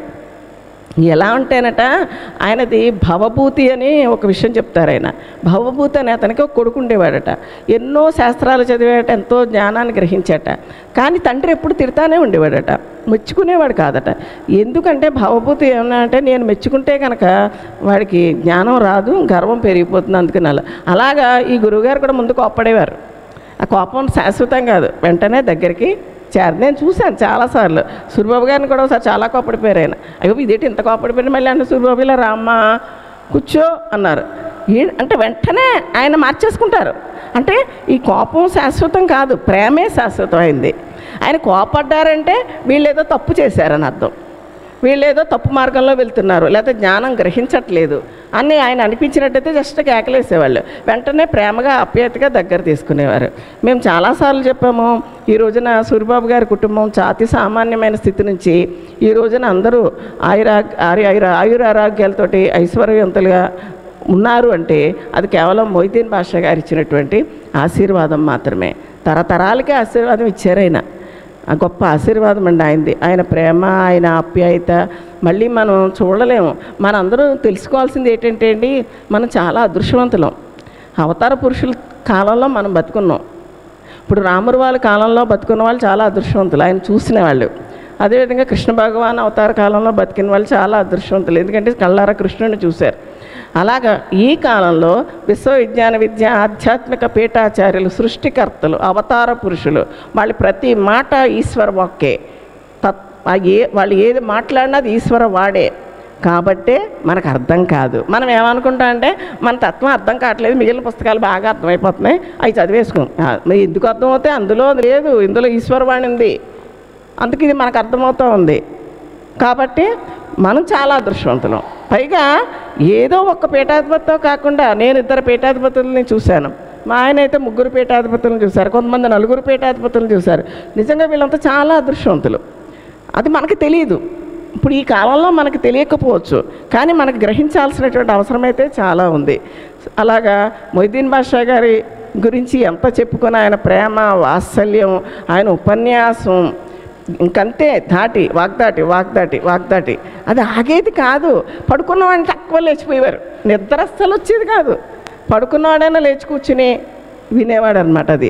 ఎలా ఉంటేనట ఆయనది భవభూతి అని ఒక విషయం చెప్తారు ఆయన. భవభూతి అని అతనికి ఒక కొడుకు ఉండేవాడట. ఎన్నో శాస్త్రాలు చదివాడట, ఎంతో జ్ఞానాన్ని గ్రహించాట. కానీ తండ్రి ఎప్పుడు తిడతానే ఉండేవాడట, మెచ్చుకునేవాడు కాదట. ఎందుకంటే భవభూతి ఏమన్నా అంటే, నేను మెచ్చుకుంటే కనుక వాడికి జ్ఞానం రాదు, గర్వం పెరిగిపోతుంది, అందుకని అలా. అలాగా ఈ గురువుగారు కూడా ముందు కోప్పడేవారు. ఆ కోపం శాశ్వతం కాదు, వెంటనే దగ్గరికి చేర. నేను చూశాను చాలాసార్లు. సూరిబాబు గారిని కూడా ఒకసారి చాలా కోపడిపోయారు ఆయన. అయ్యో ఇదేంటి ఇంత కోపడిపోయారు మళ్ళీ అంటే, సూరిబాబు ఇలా రామ్మా కూర్చో అన్నారు. ఏ అంటే వెంటనే ఆయన మార్చేసుకుంటారు. అంటే ఈ కోపం శాశ్వతం కాదు, ప్రేమే శాశ్వతం అయింది. ఆయన కోపడ్డారంటే వీళ్ళేదో తప్పు చేశారని అర్థం, వీళ్ళేదో తప్పు మార్గంలో వెళ్తున్నారు, లేకపోతే జ్ఞానం గ్రహించట్లేదు అని ఆయన అనిపించినట్టయితే జస్ట్ కేకలేసేవాళ్ళు. వెంటనే ప్రేమగా ఆప్యాయతగా దగ్గర తీసుకునేవారు. మేము చాలాసార్లు చెప్పాము, ఈ రోజున సూరిబాబు గారి కుటుంబం అతి సామాన్యమైన స్థితి నుంచి ఈ రోజున అందరూ ఆయురా ఆయుర ఆయురారోగ్యాలతోటి ఐశ్వర్యవంతులుగా ఉన్నారు అంటే అది కేవలం మొయిదీన్ బాషా గారు ఇచ్చినటువంటి ఆశీర్వాదం మాత్రమే. తరతరాలకే ఆశీర్వాదం ఇచ్చారైనా. ఆ గొప్ప ఆశీర్వాదం అండి ఆయనది. ఆయన ప్రేమ, ఆయన ఆప్యాయత మళ్ళీ మనం చూడలేము. మనందరూ తెలుసుకోవాల్సింది ఏంటంటే అండి, మనం చాలా అదృష్టవంతులం. అవతార పురుషుల కాలంలో మనం బతుకున్నాం. ఇప్పుడు రాముడు వాళ్ళ కాలంలో బతుకున్న వాళ్ళు చాలా అదృష్టవంతులు, ఆయన చూసిన వాళ్ళు. అదేవిధంగా కృష్ణ భగవాన్ అవతార కాలంలో బతికిన వాళ్ళు చాలా అదృష్టవంతులు, ఎందుకంటే కళ్ళారా కృష్ణుని చూశారు. అలాగా ఈ కాలంలో విశ్వవిజ్ఞాన విద్య ఆధ్యాత్మిక పీఠాచార్యులు, సృష్టికర్తలు, అవతార పురుషులు, వాళ్ళ ప్రతి మాట ఈశ్వర వాక్కే. తత్ ఏ వాళ్ళు ఏది మాట్లాడినా అది ఈశ్వర వాడే. కాబట్టే మనకు అర్థం కాదు. మనం ఏమనుకుంటాం అంటే, మన తత్వం అర్థం కావట్లేదు, మిగిలిన పుస్తకాలు బాగా అర్థమైపోతున్నాయి, అవి చదివేసుకోం. మరి ఎందుకు అర్థమవుతాయి? అందులో లేదు, ఇందులో ఈశ్వరవాణి ఉంది, అందుకు ఇది మనకు అర్థమవుతూ ఉంది. కాబట్టి మనం చాలా అదృష్టవంతులం. పైగా ఏదో ఒక్క పీఠాధిపతితో కాకుండా, నేను ఇద్దరు పీఠాధిపతులని చూశాను, మా ఆయన అయితే ముగ్గురు పీఠాధిపతులను చూశారు, కొంతమంది నలుగురు పీఠాధిపతులను చూశారు. నిజంగా వీళ్ళంతా చాలా అదృష్టవంతులు. అది మనకి తెలియదు. ఇప్పుడు ఈ కాలంలో మనకు తెలియకపోవచ్చు, కానీ మనకు గ్రహించాల్సినటువంటి అవసరమైతే చాలా ఉంది. అలాగా మొయిదీన్ బాషా గారి గురించి ఎంత చెప్పుకున్న ఆయన ప్రేమ, వాత్సల్యం, ఆయన ఉపన్యాసం ఇంకంతే, దాటి వాగ్దాటి వాగ్దాటి వాగ్దాటి అది ఆగేది కాదు. పడుకున్నవాడిని తక్కువ లేచిపోయేవారు, నిద్ర అస్సలు వచ్చేది కాదు. పడుకున్నవాడైనా లేచి కూర్చుని వినేవాడు అనమాట. అది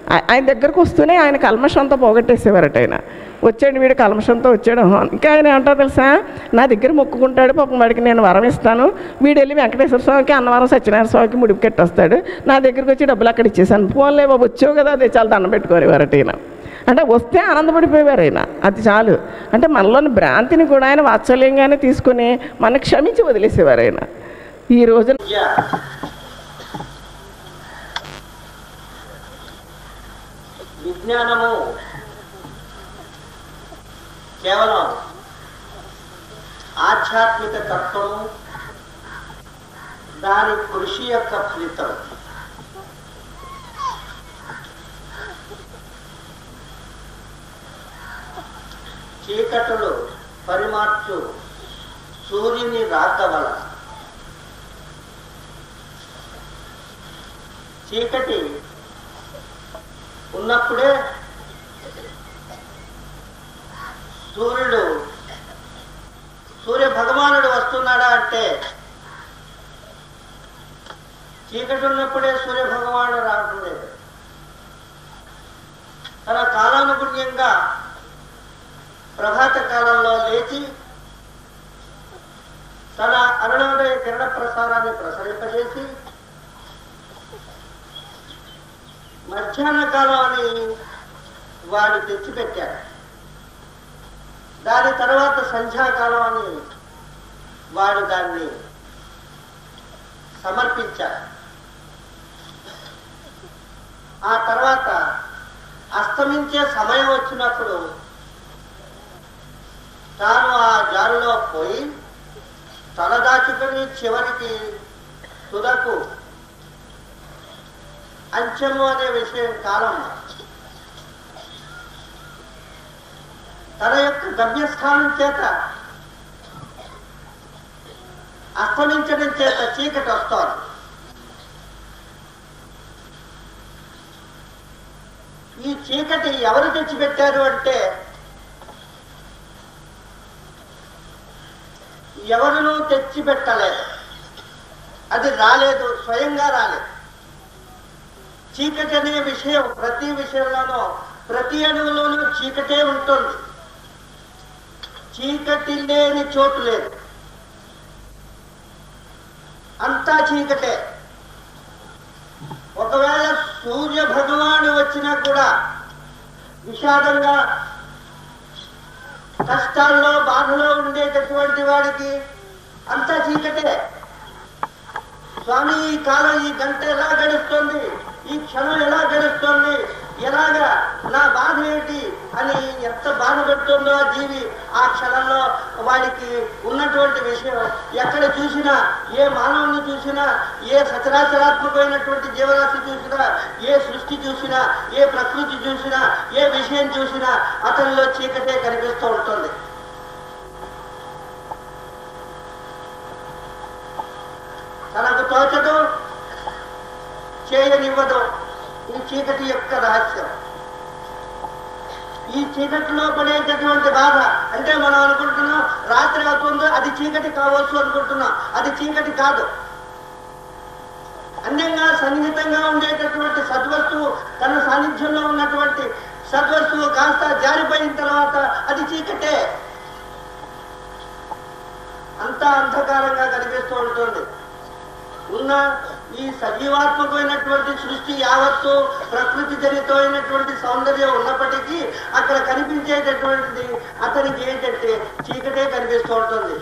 ఆ- ఆయన దగ్గరకు వస్తూనే ఆయన కల్మషంతో పోగొట్టేసేవారట. ఆయన వచ్చాడు, వీడు కల్మషంతో వచ్చాడు. ఇంకా ఆయన ఏమంటారు తెలుసా, నా దగ్గర మొక్కుకుంటాడు, పాపం వాడికి నేను వరం ఇస్తాను, వీడు వెళ్ళి వెంకటేశ్వర స్వామికి, అన్నవరం సత్యనారాయణ స్వామికి ముడిపు కట్టొస్తాడు, నా దగ్గరికి వచ్చి డబ్బులు అక్కడ ఇచ్చేసాను, పోన్లే బాబు వచ్చావు కదా అదే చాలా దండం పెట్టుకోరేవారట ఈయన. అంటే వస్తే ఆనందపడిపోయేవారు ఆయన, అది చాలు. అంటే మనలోని భ్రాంతిని కూడా ఆయన వాత్సల్యంగానే తీసుకుని మన క్షమించి వదిలేసేవారు ఆయన. ఈ రోజున విజ్ఞానము కేవలం ఆధ్యాత్మిక తత్వము, దాని కృషి యొక్క ఫలితం. చీకటులు పరిమార్చు సూర్యుని రాకవల, చీకటి ఉన్నప్పుడే సూర్యుడు సూర్య భగవానుడు వస్తున్నాడా అంటే, చీకటి ఉన్నప్పుడే సూర్య భగవానుడు రావడం లేదు. తన కాలానుగుణ్యంగా ప్రభాత కాలంలో లేచి తన అరుణోదయ కిరణ ప్రసారాన్ని ప్రసరింపజేసి, మధ్యాహ్న కాలం అని వాడు తెచ్చిపెట్టాడు. దాని తర్వాత సంధ్యాకాలం అని వాడు దాన్ని సమర్పించాడు. ఆ తర్వాత అస్తమించే సమయం వచ్చినప్పుడు తాను ఆ జారులో పోయి తలదాచుకుని చివరికి తుదకు అంచెము అనే విషయం కాలం తన యొక్క గమ్యస్థానం చేత అస్తమించడం చేత చీకటి వస్తోంది. ఈ చీకటి ఎవరు తెచ్చిపెట్టారు అంటే, ఎవరునూ తెచ్చిపెట్టలేదు, అది రాలేదు, స్వయంగా రాలేదు. చీకటి అనే విషయం ప్రతి విషయంలోనూ, ప్రతి అణువులోనూ చీకటే ఉంటుంది. చీకటి లేని చోటు లేదు, అంతా చీకటే. ఒకవేళ సూర్య భగవాను వచ్చినా కూడా విషాదంగా కష్టాల్లో బాధలో ఉండేటటువంటి వాడికి అంతా చీకటే. స్వామి ఈ కాలం, ఈ గంట ఎలా గడుస్తుంది, ఈ క్షణం ఎలా గడుస్తుంది, ఎలాగా నా బాధ ఏంటి అని ఎంత బాధ పెడుతుందో ఆ జీవి ఆ క్షణంలో. వాడికి ఉన్నటువంటి విషయం ఎక్కడ చూసినా, ఏ మానవుని చూసినా, ఏ సచరాచరాత్మకమైనటువంటి జీవరాశి చూసినా, ఏ సృష్టి చూసినా, ఏ ప్రకృతి చూసినా, ఏ విషయం చూసినా అతనిలో చీకటే కనిపిస్తూ ఉంటుంది. తనకు తోచదు, చేయనివ్వదు. ఈ చీకటి యొక్క రహస్యం. ఈ చీకటిలో పడేటటువంటి బాధ అంటే, మనం అనుకుంటున్నాం రాత్రి అవుతుందో అది చీకటి కావచ్చు అనుకుంటున్నాం, అది చీకటి కాదు. అన్యంగా సన్నిహితంగా ఉండేటటువంటి సద్వస్తువు, తన సాన్నిధ్యంలో ఉన్నటువంటి సద్వస్తువు కాస్త జారిపోయిన తర్వాత అది చీకటే. అంతా అంధకారంగా కనిపిస్తూ ఉంటుంది. ఉన్న ఈ సజీవాత్మకమైనటువంటి సృష్టి యావత్తు ప్రకృతి జనితమైనటువంటి సౌందర్యం ఉన్నప్పటికీ అక్కడ కనిపించేటటువంటిది అతనికి ఏంటంటే చీకటే కనిపిస్తూ ఉంటుంది.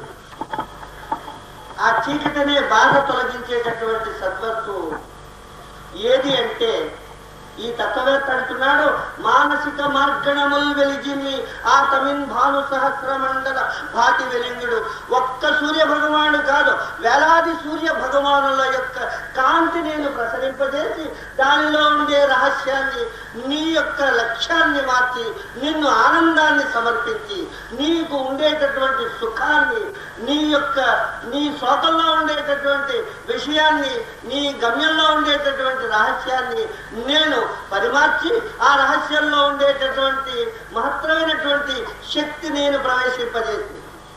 ఆ చీకటినే బాధ తొలగించేటటువంటి సద్వస్తువు ఏది అంటే, ఈ తత్వవేత్త అంటున్నాడు, మానసిక మార్గణముల్ వెలిజిమి ఆ తమిన్ భాను సహస్ర మండల భాతి వెలింగుడు. ఒక్క సూర్య భగవానుడు కాదు, వేలాది సూర్య భగవానుల యొక్క కాంతి నేను ప్రసరింపజేసి దానిలో ఉండే రహస్యాన్ని, నీ యొక్క లక్ష్యాన్ని మార్చి, నిన్ను ఆనందాన్ని సమర్పించి, నీకు ఉండేటటువంటి సుఖాన్ని, నీ యొక్క నీ శోకంలో ఉండేటటువంటి విషయాన్ని, నీ గమ్యంలో ఉండేటటువంటి రహస్యాన్ని నేను పరిమార్చి ఆ రహస్యంలో ఉండేటటువంటి మహత్తరమైనటువంటి శక్తి నేను ప్రవేశింపజేసి,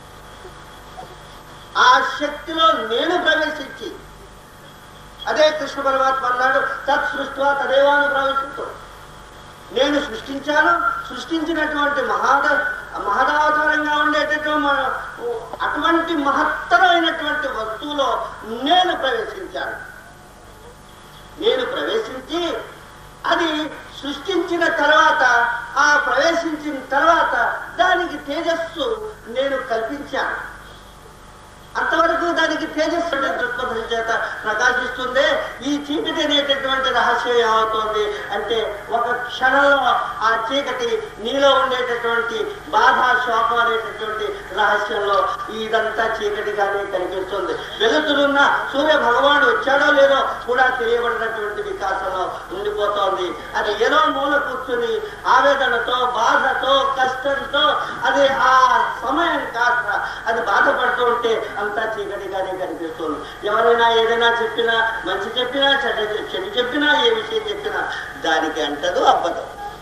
ఆ శక్తిలో నేను ప్రవేశించి, అదే కృష్ణ పరమాత్మ అన్నాడు, తత్ సృష్ట్వా తదేవాను ప్రవేశిస్తూ. నేను సృష్టించాను. సృష్టించినటువంటి మహాద మహదావతారంగా ఉండేటటువంటి అటువంటి మహత్తరమైనటువంటి వస్తువులో నేను ప్రవేశించాను. నేను ప్రవేశించి అది సృష్టించిన తర్వాత, ఆ ప్రవేశించిన తర్వాత దానికి తేజస్సు నేను కల్పించాను. అంతవరకు దానికి తేజస్సు దృక్పథం చేత ప్రకాశిస్తుంది. ఈ చీకటి అనేటటువంటి రహస్యం ఏమవుతుంది అంటే, ఒక క్షణంలో ఆ చీకటి నీలో ఉండేటటువంటి బాధ, శోకం అనేటటువంటి రహస్యంలో ఇదంతా చీకటిగానే కనిపిస్తుంది. వెలుతురున్న సూర్య భగవానుడు వచ్చాడో లేదో కూడా తెలియబడినటువంటి వికాసంలో ఉండిపోతోంది. అది ఏదో మూల కూర్చుని ఆవేదనతో, బాధతో, కష్టంతో అది ఆ సమయం కాస్త అది బాధపడుతూ ఉంటే అంతా చీకటిగానే కనిపిస్తుంది. ఎవరైనా ఏదైనా చెప్పినా, మంచి చెప్పినా, చెడ్డ చెడు చెప్పినా, ఏ విషయం చెప్పినా దానికి అంటదు, అవ్వదు.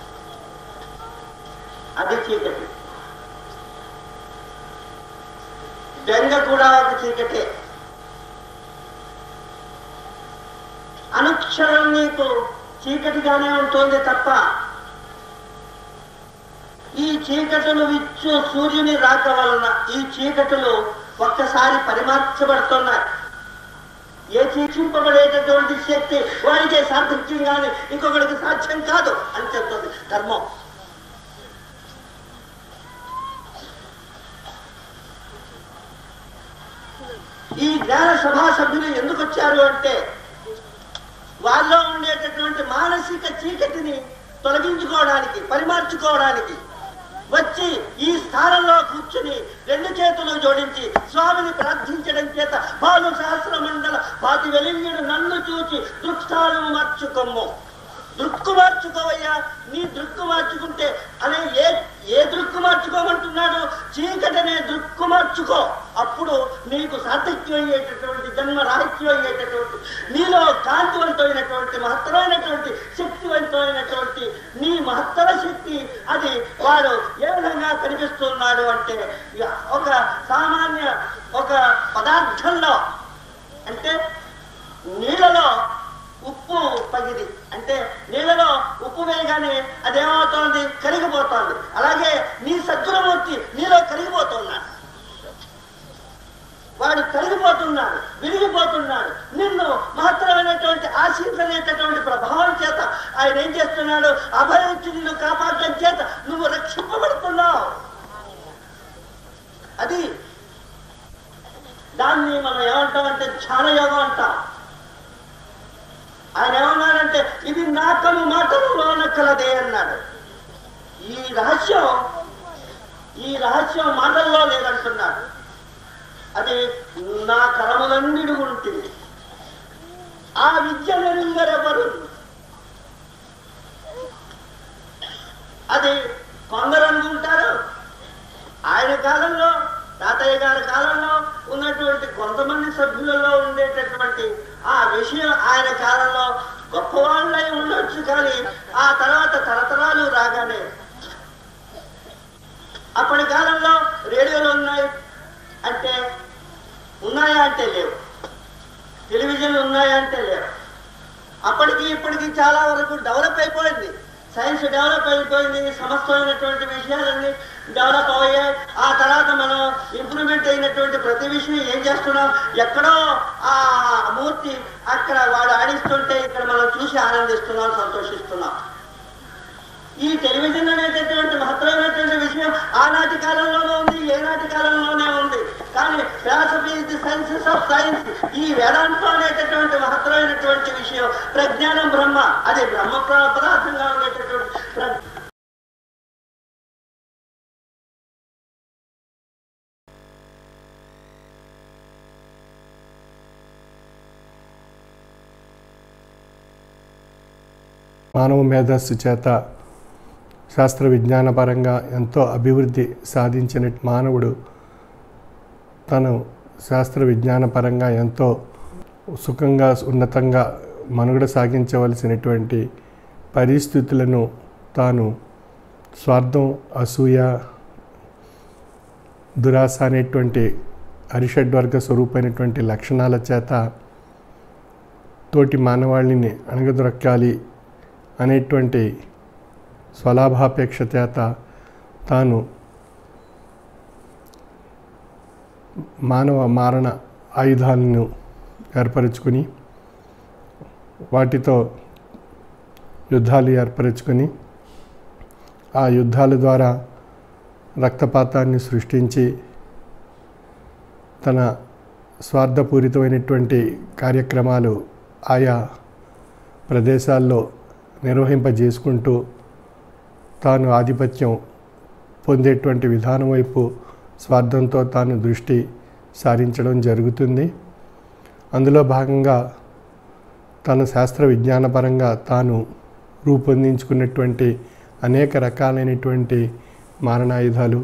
అది చీకటి. బెంగ కూడా ఒక చీకటే. అనుక్షణం నీకు చీకటిగానే ఉంటుంది తప్ప ఈ చీకటులు విచ్చు సూర్యుని రాక వలన ఈ చీకటులు ఒక్కసారి పరిమార్చబడుతున్నాయి. ఏ చీక్షింపబడేటటువంటి శక్తి వాడికే సార్థక్యం కానీ ఇంకొకటికి సాధ్యం కాదు అని చెప్తుంది ధర్మం. ఈ జ్ఞాన సభా సభ్యులు ఎందుకు వచ్చారు అంటే, వాళ్ళలో ఉండేటటువంటి మానసిక చీకటిని తొలగించుకోవడానికి, పరిమార్చుకోవడానికి వచ్చి ఈ స్థానంలో కూర్చుని రెండు చేతులు జోడించి స్వామిని ప్రార్థించడం చేత పాలు సహస్ర మండల పాతి వెలింగిడు నన్ను చూచి దృక్స్థానం మార్చుకోము. దృక్కు మార్చుకోవయ్యా. నీ దృక్కు మార్చుకుంటే అనే ఏ ఏ దృక్కు మార్చుకోమంటున్నాడు? చీకటనే దృక్కు మార్చుకో. అప్పుడు నీకు సార్థక్యం అయ్యేటటువంటి, జన్మ రాహిత్యం అయ్యేటటువంటి, నీలో కాంతివంతమైనటువంటి, మహత్తరమైనటువంటి, శక్తివంతమైనటువంటి నీ మహత్తర శక్తి అది వాడు ఏ విధంగా కనిపిస్తున్నాడు అంటే, ఒక సామాన్య ఒక పదార్థంలో అంటే నీళ్ళలో ఉప్పు పగిది అంటే నీళ్ళలో ఉప్పు వేయగానే అదేమవుతోంది? కరిగిపోతోంది. అలాగే నీ సద్గుణమూర్తి నీలో కరిగిపోతున్నాడు. వాడు కరిగిపోతున్నాడు, విరిగిపోతున్నాడు. నిన్ను మహత్తరమైనటువంటి ఆశీర్వనేటటువంటి ప్రభావం చేత ఆయన ఏం చేస్తున్నాడు? అభయించి నిన్ను కాపాడటం చేత నువ్వు రక్షింపబడుతున్నావు. అది దాన్ని మనం ఏమంటామంటే ధ్యానయోగం అంటాం. ఆయన ఏమన్నాడంటే, ఇది నా కను మాటలలో కలదే అన్నాడు. ఈ రహస్యం ఈ రహస్యం మాటల్లో లేదంటున్నాడు. అది నా కరములన్నిడు ఉంటుంది. ఆ విద్య నెరుంగరెవరు. అది కొందరు అనుకుంటారు. ఆయన కాలంలో, తాతయ్య గారి కాలంలో ఉన్నటువంటి కొంతమంది సభ్యులలో ఉండేటటువంటి ఆ విషయం ఆయన కాలంలో గొప్పవాళ్ళై ఉండొచ్చు. కానీ ఆ తర్వాత తరతరాలు రాగానే అప్పటి కాలంలో రేడియోలు ఉన్నాయి అంటే ఉన్నాయా అంటే లేవు. టెలివిజన్లు ఉన్నాయా అంటే లేవు. అప్పటికి ఇప్పటికి చాలా వరకు డెవలప్ అయిపోయింది. సైన్స్ డెవలప్ అయిపోయింది. సమస్తమైనటువంటి విషయాలన్నీ డెవలప్ అయ్యాయి. ఆ తర్వాత మనం ఇంప్రూవ్మెంట్ అయినటువంటి ప్రతి విషయం ఏం చేస్తున్నాం? ఎక్కడో ఆ మూర్తి అక్కడ వాడు ఆడిస్తుంటే ఇక్కడ మనం చూసి ఆనందిస్తున్నాం, సంతోషిస్తున్నాం. ఈ టెలివిజన్ అనేటటువంటి మహత్తరమైనటువంటి విషయం ఆనాటి కాలంలోనే ఉంది, ఏనాటి కాలంలోనే ఉంది. కానీ philosophy is the sciences of science. ఈ వేదాంతం అనేటటువంటి మహత్తరమైనటువంటి విషయం ప్రజ్ఞానం బ్రహ్మ. అది బ్రహ్మ పదార్థంగా ఉండేటటువంటి మానవ మేధస్సు చేత శాస్త్ర విజ్ఞానపరంగా ఎంతో అభివృద్ధి సాధించిన మానవుడు తను శాస్త్ర విజ్ఞానపరంగా ఎంతో సుఖంగా ఉన్నతంగా మనుగడ సాగించవలసినటువంటి పరిస్థితులను తాను స్వార్థం, అసూయ, దురాశ అనేటువంటి అరిషడ్వర్గ స్వరూపమైనటువంటి లక్షణాల చేత తోటి మానవాళిని అణగదొరక్కాలి అనేటువంటి స్వలాభాపేక్ష చేత తాను మానవ మారణ ఆయుధాలను ఏర్పరచుకుని వాటితో యుద్ధాలు ఏర్పరచుకొని ఆ యుద్ధాల ద్వారా రక్తపాతాన్ని సృష్టించి తన స్వార్థపూరితమైనటువంటి కార్యక్రమాలు ఆయా ప్రదేశాల్లో నిర్వహింపజేసుకుంటూ తాను ఆధిపత్యం పొందేటువంటి విధానం వైపు స్వార్థంతో తాను దృష్టి సారించడం జరుగుతుంది. అందులో భాగంగా తన శాస్త్ర విజ్ఞానపరంగా తాను రూపొందించుకున్నటువంటి అనేక రకాలైనటువంటి మారణాయుధాలు,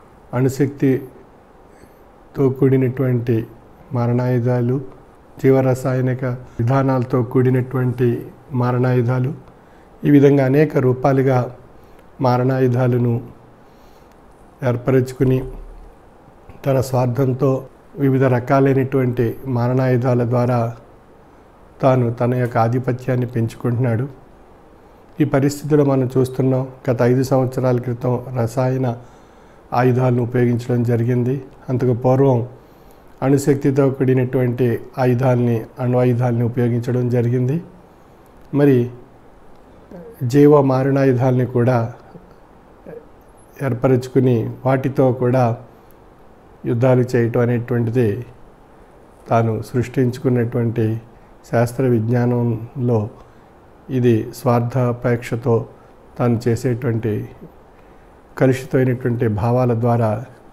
అణుశక్తితో కూడినటువంటి మారణాయుధాలు, జీవరసాయనిక విధానాలతో కూడినటువంటి మారణాయుధాలు, ఈ విధంగా అనేక రూపాలుగా మారణాయుధాలను ఏర్పరచుకుని తన స్వార్థంతో వివిధ రకాలైనటువంటి మారణాయుధాల ద్వారా తాను తన యొక్క ఆధిపత్యాన్ని పెంచుకుంటున్నాడు. ఈ పరిస్థితిలో మనం చూస్తున్నాం, గత ఐదు సంవత్సరాల క్రితం రసాయన ఆయుధాలను ఉపయోగించడం జరిగింది. అంతకు పూర్వం అణుశక్తితో కూడినటువంటి ఆయుధాలని, అణ్వాయుధాలని ఉపయోగించడం జరిగింది. మరి జీవ మారణాయుధాలని కూడా ఏర్పరచుకుని వాటితో కూడా యుద్ధాలు చేయటం అనేటువంటిది తాను సృష్టించుకున్నటువంటి శాస్త్ర విజ్ఞానంలో ఇది స్వార్థాపేక్షతో తాను చేసేటువంటి కలుషితమైనటువంటి భావాల ద్వారా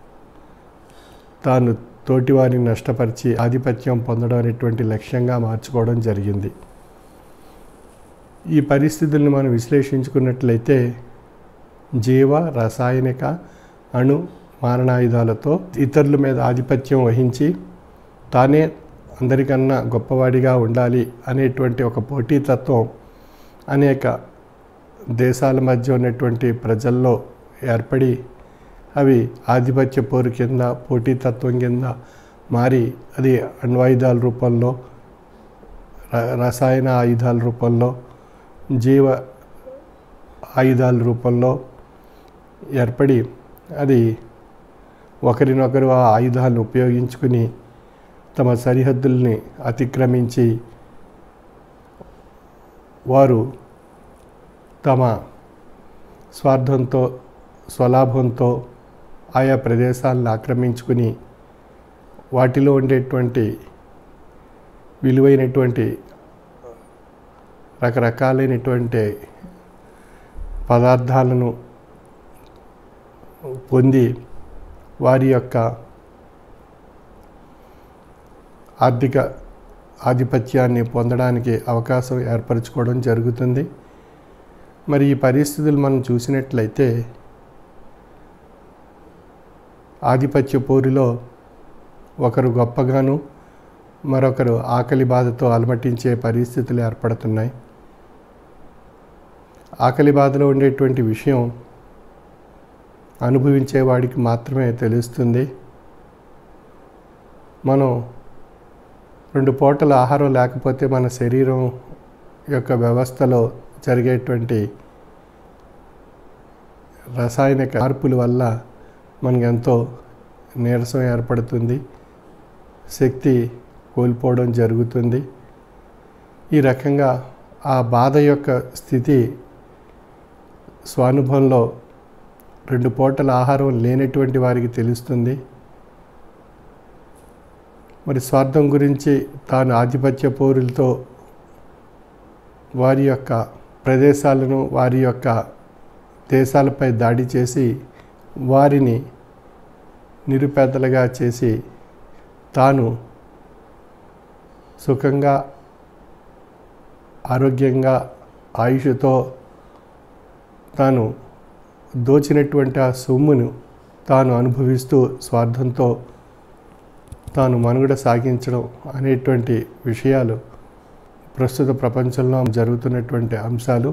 తాను తోటివారిని నష్టపరిచి ఆధిపత్యం పొందడం అనేటువంటి లక్ష్యంగా మార్చుకోవడం జరిగింది. ఈ పరిస్థితులను మనం విశ్లేషించుకున్నట్లయితే జీవ రసాయనిక అణు మారణాయుధాలతో ఇతరుల మీద ఆధిపత్యం వహించి తానే అందరికన్నా గొప్పవాడిగా ఉండాలి అనేటువంటి ఒక పోటీతత్వం అనేక దేశాల మధ్య ఉన్నటువంటి ప్రజల్లో ఏర్పడి అవి ఆధిపత్య పోరు కింద, పోటీతత్వం కింద మారి అది అణ్వాయుధాల రూపంలో, రసాయన ఆయుధాల రూపంలో, జీవ ఆయుధాల రూపంలో ఏర్పడి అది ఒకరినొకరు ఆ ఆయుధాలను ఉపయోగించుకుని తమ సరిహద్దుల్ని అతిక్రమించి వారు తమ స్వార్థంతో, స్వలాభంతో ఆయా ప్రదేశాలను ఆక్రమించుకుని వాటిలో ఉండేటువంటి విలువైనటువంటి రకరకాలైనటువంటి పదార్థాలను పొంది వారి యొక్క ఆర్థిక ఆధిపత్యాన్ని పొందడానికి అవకాశం ఏర్పరచుకోవడం జరుగుతుంది. మరి ఈ పరిస్థితులు మనం చూసినట్లయితే ఆధిపత్య పోరులో ఒకరు గొప్పగాను మరొకరు ఆకలి బాధతో అలమటించే పరిస్థితులు ఏర్పడుతున్నాయి. ఆకలి బాధలో ఉండేటువంటి విషయం అనుభవించేవాడికి మాత్రమే తెలుస్తుంది. మనం రెండు పూటల ఆహారం లేకపోతే మన శరీరం యొక్క వ్యవస్థలో జరిగేటువంటి రసాయనిక మార్పుల వల్ల మనకు ఎంతో నీరసం ఏర్పడుతుంది, శక్తి కోల్పోవడం జరుగుతుంది. ఈ రకంగా ఆ బాధ యొక్క స్థితి స్వానుభవంలో రెండు పూటల ఆహారం లేనటువంటి వారికి తెలుస్తుంది. మరి స్వార్థం గురించి తాను ఆధిపత్య పౌరులతో వారి యొక్క ప్రదేశాలను, వారి యొక్క దేశాలపై దాడి చేసి వారిని నిరుపేదలుగా చేసి తాను సుఖంగా, ఆరోగ్యంగా, ఆయుష్తో తాను దోచినటువంటి ఆ సొమ్మును తాను అనుభవిస్తూ స్వార్థంతో తాను మనుగడ సాగించడం అనేటువంటి విషయాలు ప్రస్తుత ప్రపంచంలో జరుగుతున్నటువంటి అంశాలు.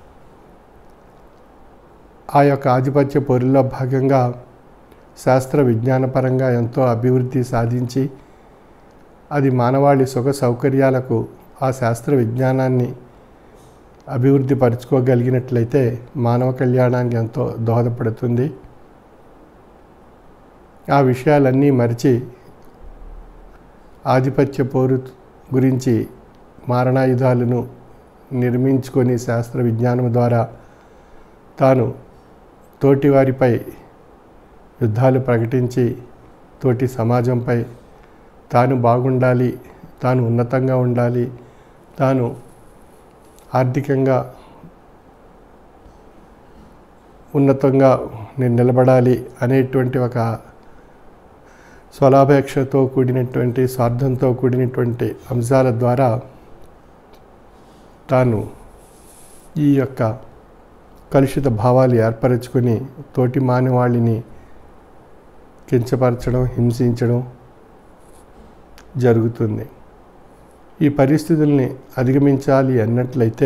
ఆ యొక్క ఆధిపత్య పోరులో భాగంగా శాస్త్ర విజ్ఞానపరంగా ఎంతో అభివృద్ధి సాధించి అది మానవాళి సుఖ సౌకర్యాలకు ఆ శాస్త్ర విజ్ఞానాన్ని అభివృద్ధి పరుచుకోగలిగినట్లయితే మానవ కళ్యాణానికి ఎంతో దోహదపడుతుంది. ఆ విషయాలన్నీ మరిచి ఆధిపత్య పోరు గురించి మారణాయుధాలను నిర్మించుకొని శాస్త్ర విజ్ఞానం ద్వారా తాను తోటివారిపై యుద్ధాలు ప్రకటించి తోటి సమాజంపై తాను బాగుండాలి, తాను ఉన్నతంగా ఉండాలి, తాను ఆర్థికంగా ఉన్నతంగా నేను నిలబడాలి అనేటువంటి ఒక స్వలాపేక్షతో కూడినటువంటి స్వార్థంతో కూడినటువంటి అంశాల ద్వారా తాను ఈ యొక్క కలుషిత భావాలు ఏర్పరచుకొని తోటి మానవాళిని కించపరచడం, హింసించడం జరుగుతుంది. ఈ పరిస్థితుల్ని అధిగమించాలి అన్నట్లయితే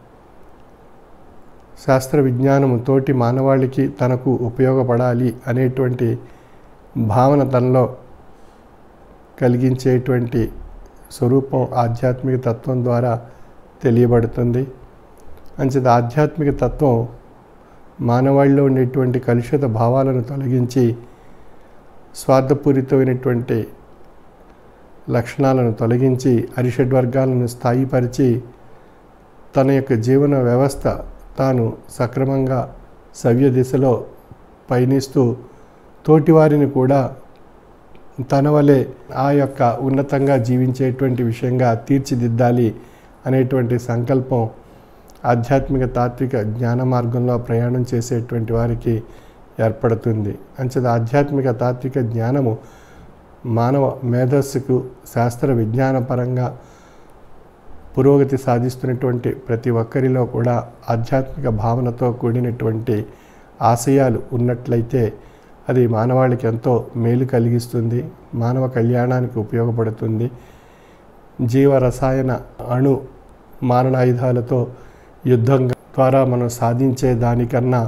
శాస్త్ర విజ్ఞానము తోటి మానవాళికి తనకు ఉపయోగపడాలి అనేటువంటి భావన తనలో కలిగించేటువంటి స్వరూపం ఆధ్యాత్మిక తత్వం ద్వారా తెలియబడుతుంది. అంచేత ఆధ్యాత్మిక తత్వం మానవాళిలో ఉండేటువంటి కలుషిత భావాలను తొలగించి స్వార్థపూరితమైనటువంటి లక్షణాలను తొలగించి అరిషడ్వర్గాలను స్థాయిపరిచి తన యొక్క జీవన వ్యవస్థ తాను సక్రమంగా సవ్య దిశలో పయనిస్తూ తోటివారిని కూడా తన వలె ఆ యొక్క ఉన్నతంగా జీవించేటువంటి విషయంగా తీర్చిదిద్దాలి అనేటువంటి సంకల్పం ఆధ్యాత్మిక తాత్విక జ్ఞాన మార్గంలో ప్రయాణం చేసేటువంటి వారికి ఏర్పడుతుంది. అంచేత ఆధ్యాత్మిక తాత్విక జ్ఞానము మానవ మేధస్సుకు శాస్త్ర విజ్ఞానపరంగా పురోగతి సాధిస్తున్నటువంటి ప్రతి ఒక్కరిలో కూడా ఆధ్యాత్మిక భావనతో కూడినటువంటి ఆశయాలు ఉన్నట్లయితే అది మానవాళికి ఎంతో మేలు కలిగిస్తుంది, మానవ కళ్యాణానికి ఉపయోగపడుతుంది. జీవ రసాయన అణు మారణాయుధాలతో యుద్ధం ద్వారా మనం సాధించే దానికన్నా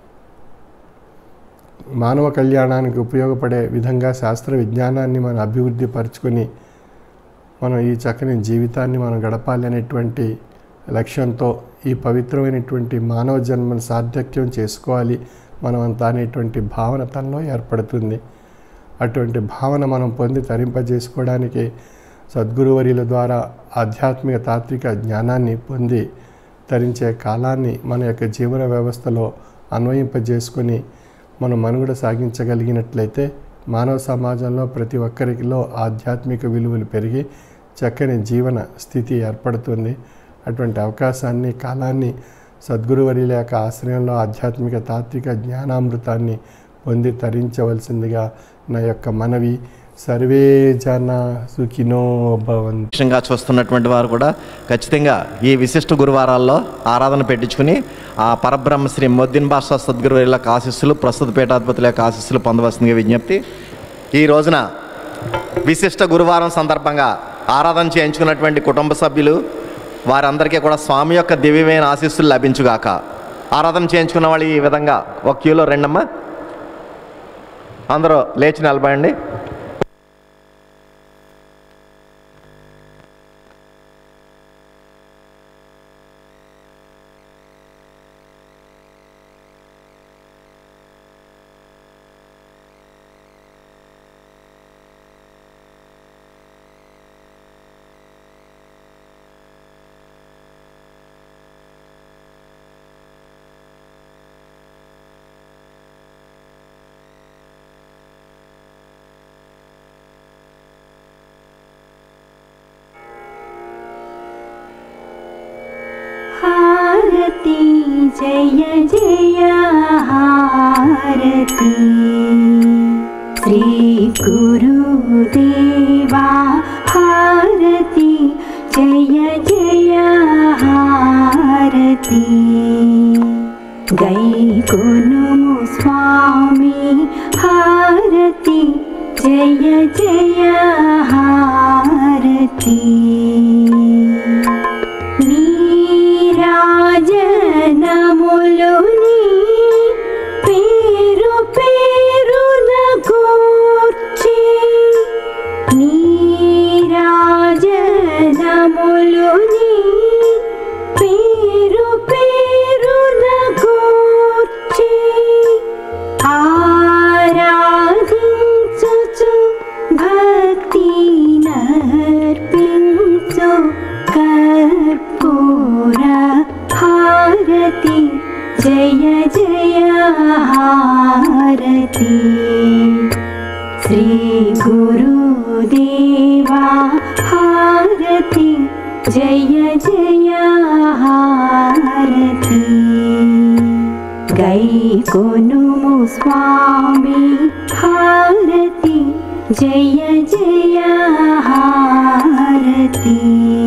మానవ కళ్యాణానికి ఉపయోగపడే విధంగా శాస్త్ర విజ్ఞానాన్ని మనం అభివృద్ధి పరుచుకొని మనం ఈ చక్కని జీవితాన్ని మనం గడపాలి అనేటువంటి లక్ష్యంతో ఈ పవిత్రమైనటువంటి మానవ జన్మను సార్థక్యం చేసుకోవాలి మనమంతా అనేటువంటి భావన తనలో ఏర్పడుతుంది. అటువంటి భావన మనం పొంది తరింపజేసుకోవడానికి సద్గురువర్యుల ద్వారా ఆధ్యాత్మిక తాత్విక జ్ఞానాన్ని పొంది తరించే కాలాన్ని మన యొక్క జీవన వ్యవస్థలో అన్వయింపజేసుకొని మనం మనుగడ సాగించగలిగినట్లయితే మానవ సమాజంలో ప్రతి ఒక్కరిలో ఆధ్యాత్మిక విలువలు పెరిగి చక్కని జీవన స్థితి ఏర్పడుతుంది. అటువంటి అవకాశాన్ని కాలాన్ని సద్గురువర్యుల యొక్క ఆశ్రయంలో ఆధ్యాత్మిక తాత్విక జ్ఞానామృతాన్ని పొంది తరించవలసిందిగా నా యొక్క మనవి. సర్వే జన సుఖినో భవంతు. విషయంగా చూస్తున్నటువంటి వారు కూడా ఖచ్చితంగా ఈ విశిష్ట గురువారాల్లో ఆరాధన పెట్టించుకుని ఆ పరబ్రహ్మ శ్రీ మొద్దిన్ భాషా సద్గురువుల యొక్క ఆశీస్సులు, ప్రస్తుత పీఠాధిపతుల యొక్క ఆశీస్సులు పొందవలసిందిగా విజ్ఞప్తి. ఈ రోజున విశిష్ట గురువారం సందర్భంగా ఆరాధన చేయించుకున్నటువంటి కుటుంబ సభ్యులు వారందరికీ కూడా స్వామి యొక్క దివ్యమైన ఆశీస్సులు లభించుగాక. ఆరాధన చేయించుకున్న వాళ్ళు ఈ విధంగా ఒక క్యూలో రెండమ్మా, అందరూ లేచి నిలబడండి. हारती जय जय हारती श्री गुरुदेवा हारती जय जय हारती गई गुनु स्वामी हारती जय जय हारती నీరాజనములుని పేరు పేరున కూర్చి నీరాజనములుని పేరు गुरुदेवा हारति जय जय हारति गै कोनुमु स्वामी हारति जय जय हारति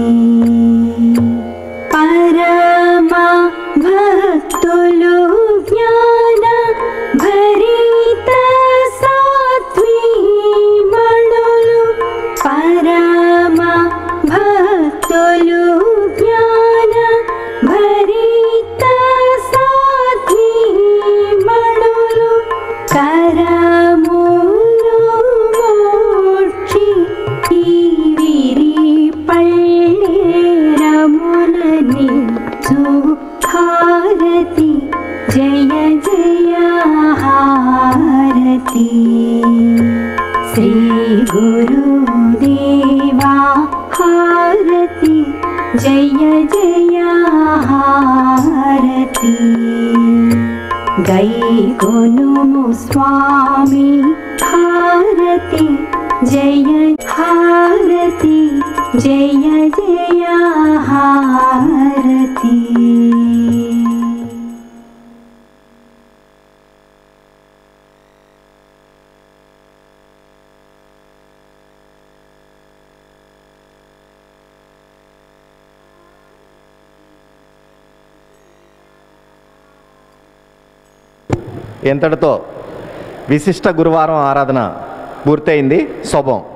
परमा भक्तुलु ज्ञान भरित सात्वी मणुलु परमा भक्तुलु ज्ञान भरित सात्वी मणुलु करमुलु मोक्षि వీరి పళ్ళేరములని హారతి జయ జయ హారతి శ్రీ గురుదేవా హారతి జయ జయ హారతి గై కొనుము స్వామి హారతి జయ హారతి జయ జయ హారతి ఎంతటితో విశిష్ట గురువారం ఆరాధన పూర్తయింది. శుభం.